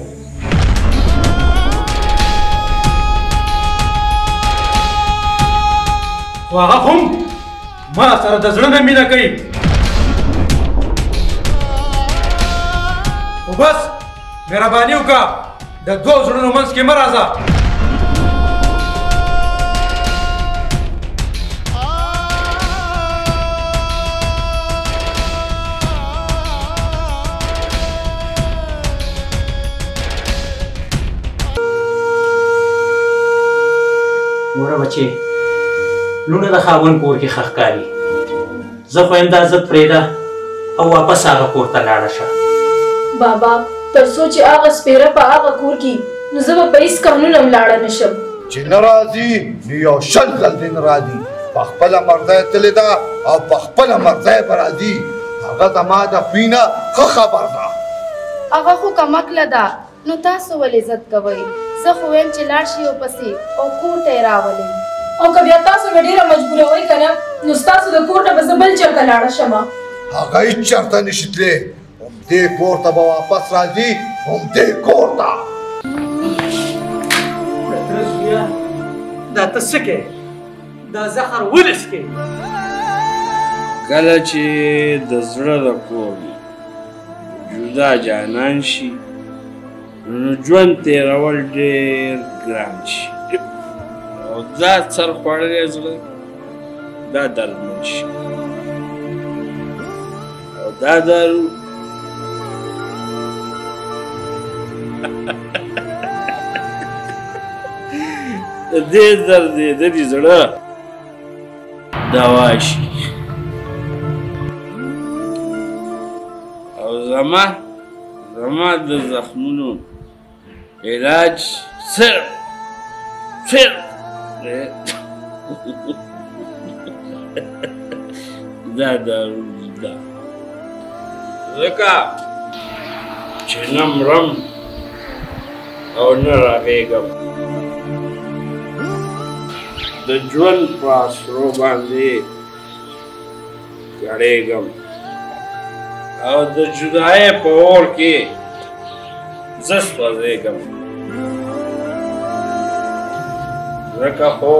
خو هغه هم ما سره د زړه نه مینه کوي. خو بس مهرباني وکړه د دوو زړونو منځ کې مه راځه. موره بچې لوڼه د خاوند کور کې ښه ښکاري. زه خو یم دا عزت پرېږده او واپس هغه کور ته لاړه شه. بابا تر څو چې هغه سپېره په هغه کور کې نو زه به په هېڅ قانون هم لاړه نه شم. چې نه راځي نو یو شل ځل دې نه راځي. په خپله مرضی تلې ده او په خپله مرضی به راځي. هغه زما د خوی نه ښه خبر ده. هغه خو کمکله ده نو تاسو ولې عزت کوئ؟ زه خو ویم چې لاړ شي ورپسې او کور ته یې راولئ. او که بیا تاسو مې ډېره مجبوروئ که نه نو ستاسو د کور نه به زه بل چېرته لاړه شمه. هغه هېڅ چېرته نشي تللی. همدې کور ته به واپس راځي همدې کور ته. دا ته څه کوې؟ دا زخر ولې څکې؟ کله چې د زړه د کور جدا جانان شي نو ژوند تېرول ډېر ګران شي او دا سر خوړلی زړه دا دردمن شي او دا دارو د دې دردېدلي زړه دوا شي او زما زما د زخمونو علاج صرف صرف دا دارو ده ځکه چې نه مرم او نه راغېږم د ژوند په اسرو باندې کړېږم او د جدایۍ په اور کې زه سوځېږم ځکه خو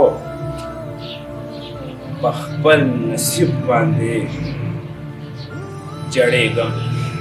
په خپل نصیب باندې جړېږم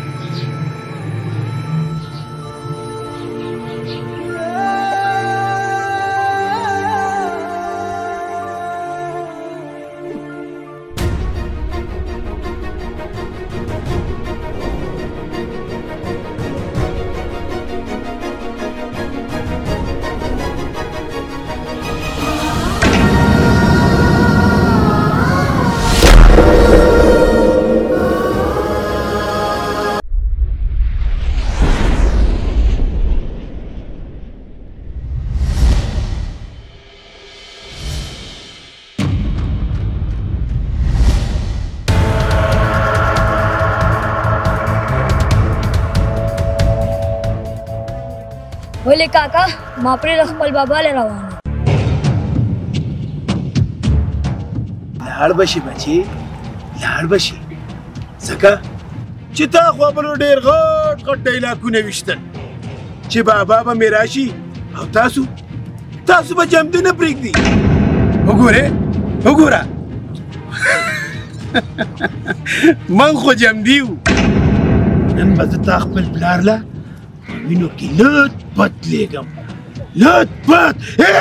ولې کاکا ما پرې خپل بابا له روان لاړ بشي بچي لاړ بشي ځکه چې تا خو بلو ډېر غټ غټ ډایلاګونه ویشتل چې بابا به مې راشي او تاسو تاسو به جمدې نه پرېږدي. وګورې وګوره من خو جمدي و نن به زه تا خپل پلار له وینو کې لټ پټ لېږم لټ پټ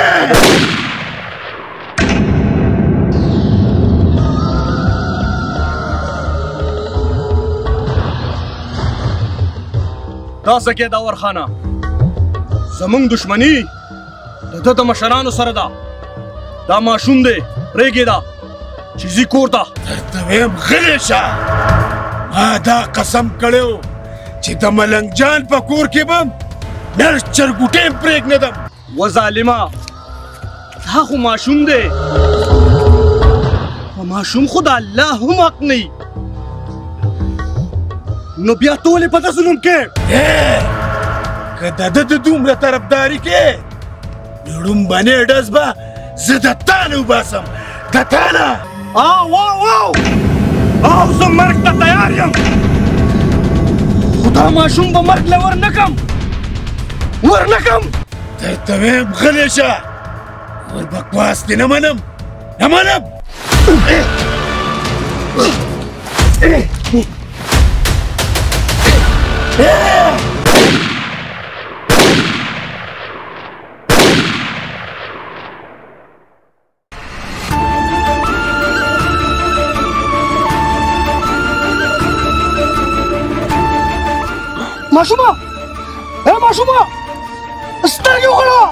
دا څه کې داور خانه زمونږ دشمني د ده د مشرانو سره ده دا ماشوم دی پرېږدې ده چې ځي کور ته درته ویم غلی شه ما دا قسم کړی و چې د ملنګ جان په کور کې به نر چرګوټی هم پرېږدم و ظالمه دا خو ماشوم دی په ماشوم خو د الله هم حق نه نو بیا ټولې په ده ظلم کې که د ده د دومره طرفداري کې نو ړومبنی ډز به زه د تا نه وباسم د تا نه او او او او زه مرګ ته تیار یم خو دا ماشوم به مرګ له ور نه کم ور نه کم درته ویم غلی شه ور بکواس دې نه منم نه منم ماشومه اے ماشومه سترګې وغړوه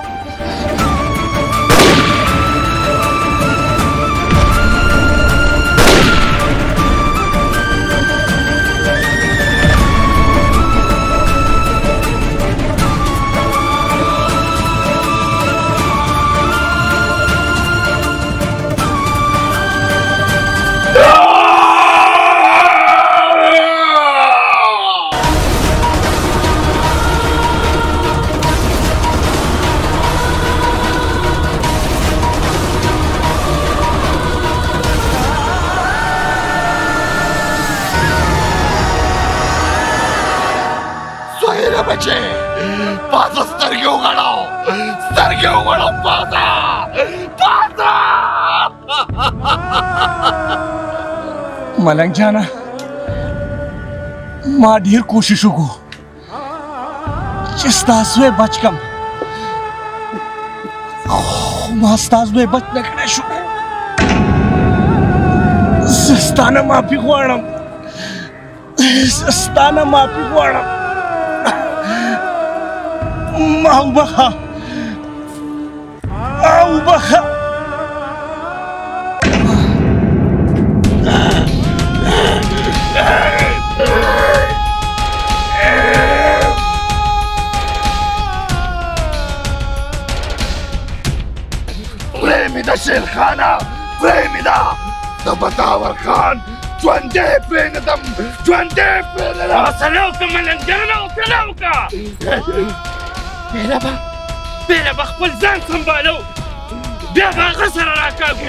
بچے پاسا سترګې وغړاو سترګې وغړاو پاسا پاسا ملنګ جانا ما ډیر کوشش وکړو چې ستاسو یې بچ کم خو ما ستاسو یې بچ نه کړی شو زه ستا نه معافي غواړم زه ستا نه معافي غواړم ما وبخه او بخه پرېمېده شیرخانه پرېمېده د بتاور خان ژوندی پرېږدم ژوندی پرېږدم حوصله وکړه ملنګ جانه حوصله وکړه بېله به بېله به خپل ځان سنبالو بیا به هغه سره راکاږو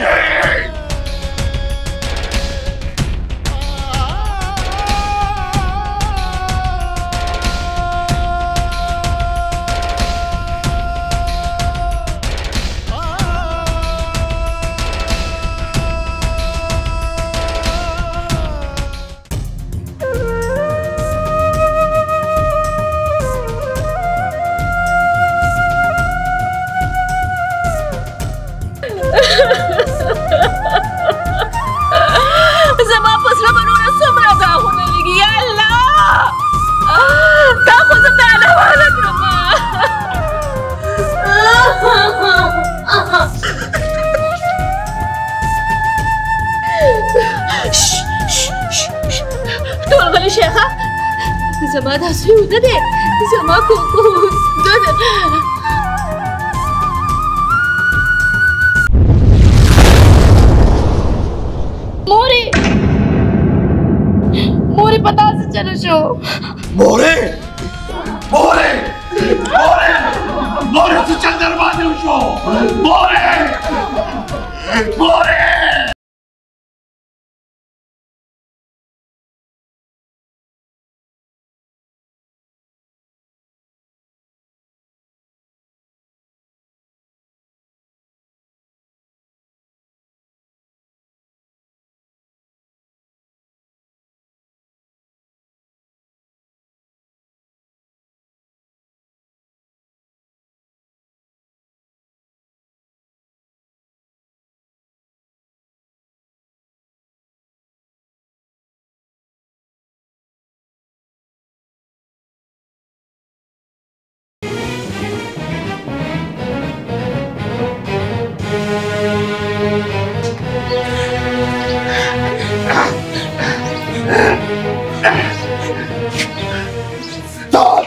زما په زړه به نوره څومره داغونه لګي یا الله دا خو زه بیانوله کړم ټول غلي شیخه زما دا زوی وده دی زما کوکو وده دی مورې مورې په تاسو چلو شو مورې مورې مورې مورې څه چل در باندې وشو مورې مورې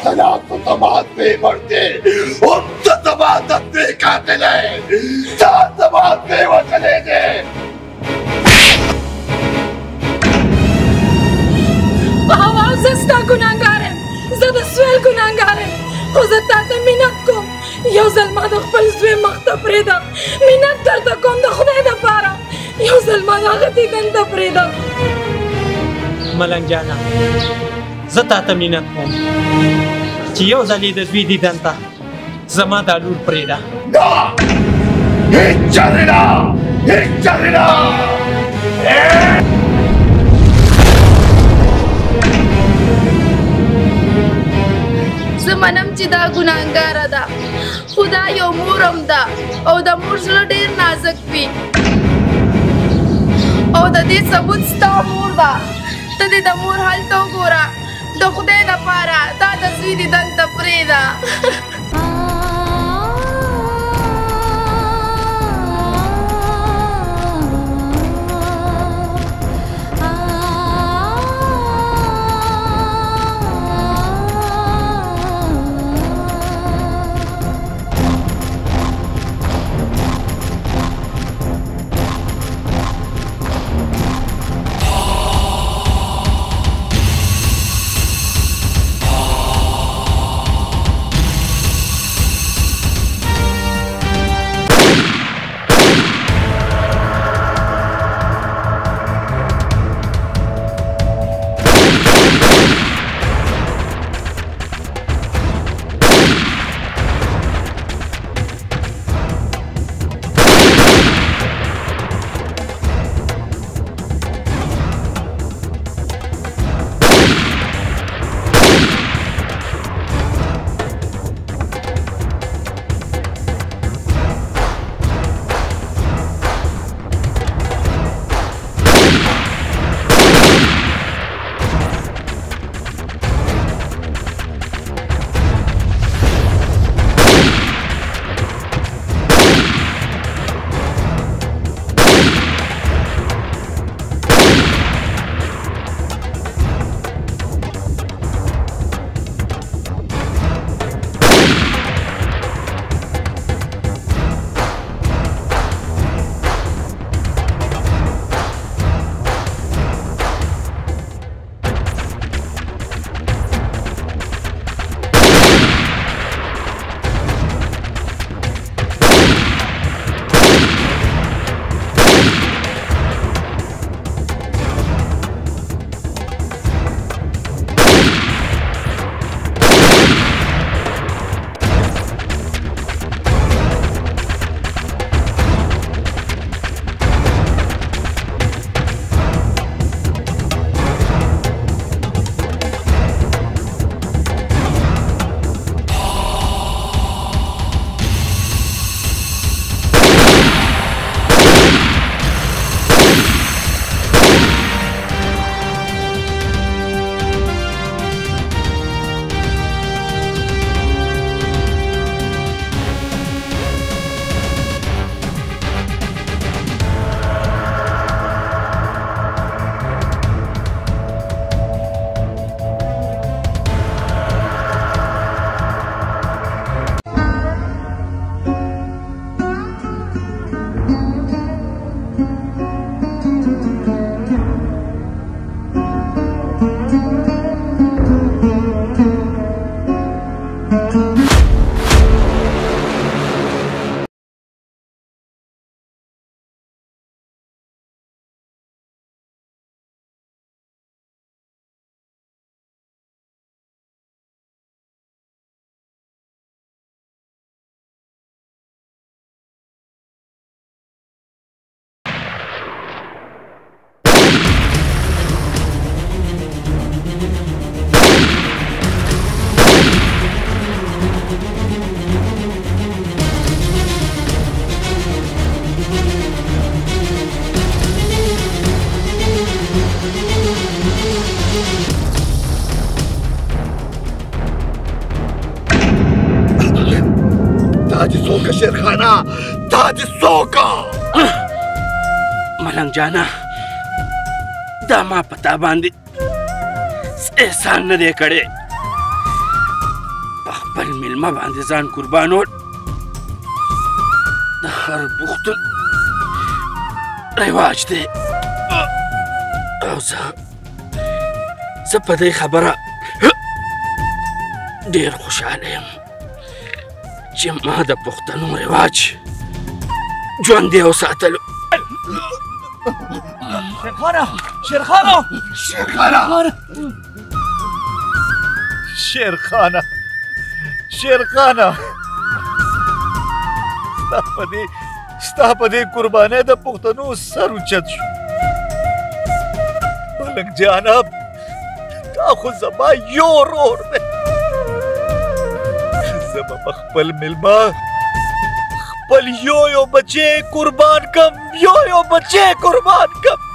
तलाक तो दमाद पे मरते और तो दमाद अपने कातिल है सात दमाद पे वो चले गए बाबा जस्ता गुनाहगार है ज़्यादा स्वेल गुनाहगार है खुदा ते मिन्नत को यो ज़ल्मा द खपल स्वे मख्ता प्रेदा मिन्नत करता कोम द खुदा द पारा यो ज़ल्मा द गति गंदा प्रेदा ملنګ جانا زتا ته مینت کوم چې یو ځلې د دوی دیدن ته زما دا لور پرېږده هیڅ چارې نه هیڅ چارې نه زه منم چې دا ګناهګاره ده خو دا یو مور هم ده او د مور زړه ډېر نازک وي او د دې ثبوت ستا مور ده ته دې د مور حال ته وګوره د خدای دپاره دا د زوی دیدن ته پرېږده ताज सोका शेरखाना ताज सोका मलंग जाना दामा पता बांधी एहसान न दे कड़े خپل میلمه باندې ځان قربانول د هر پښتون رواج دی او زه زه په دې خبره ډېر خوشحاله یم چې ما د پښتنو رواج ژوندی وساتلو. شیرخانه شیرخانه شیرخانه شیرخانه شیرخانه ستا په دې ستا په دې قربانۍ د پښتنو سر اوچت شو. ملک جانه دا خو زما یو ورور دی. زه به په خپل میلمه خپل یو یو بچی قربان کم یو یو بچی قربان کم.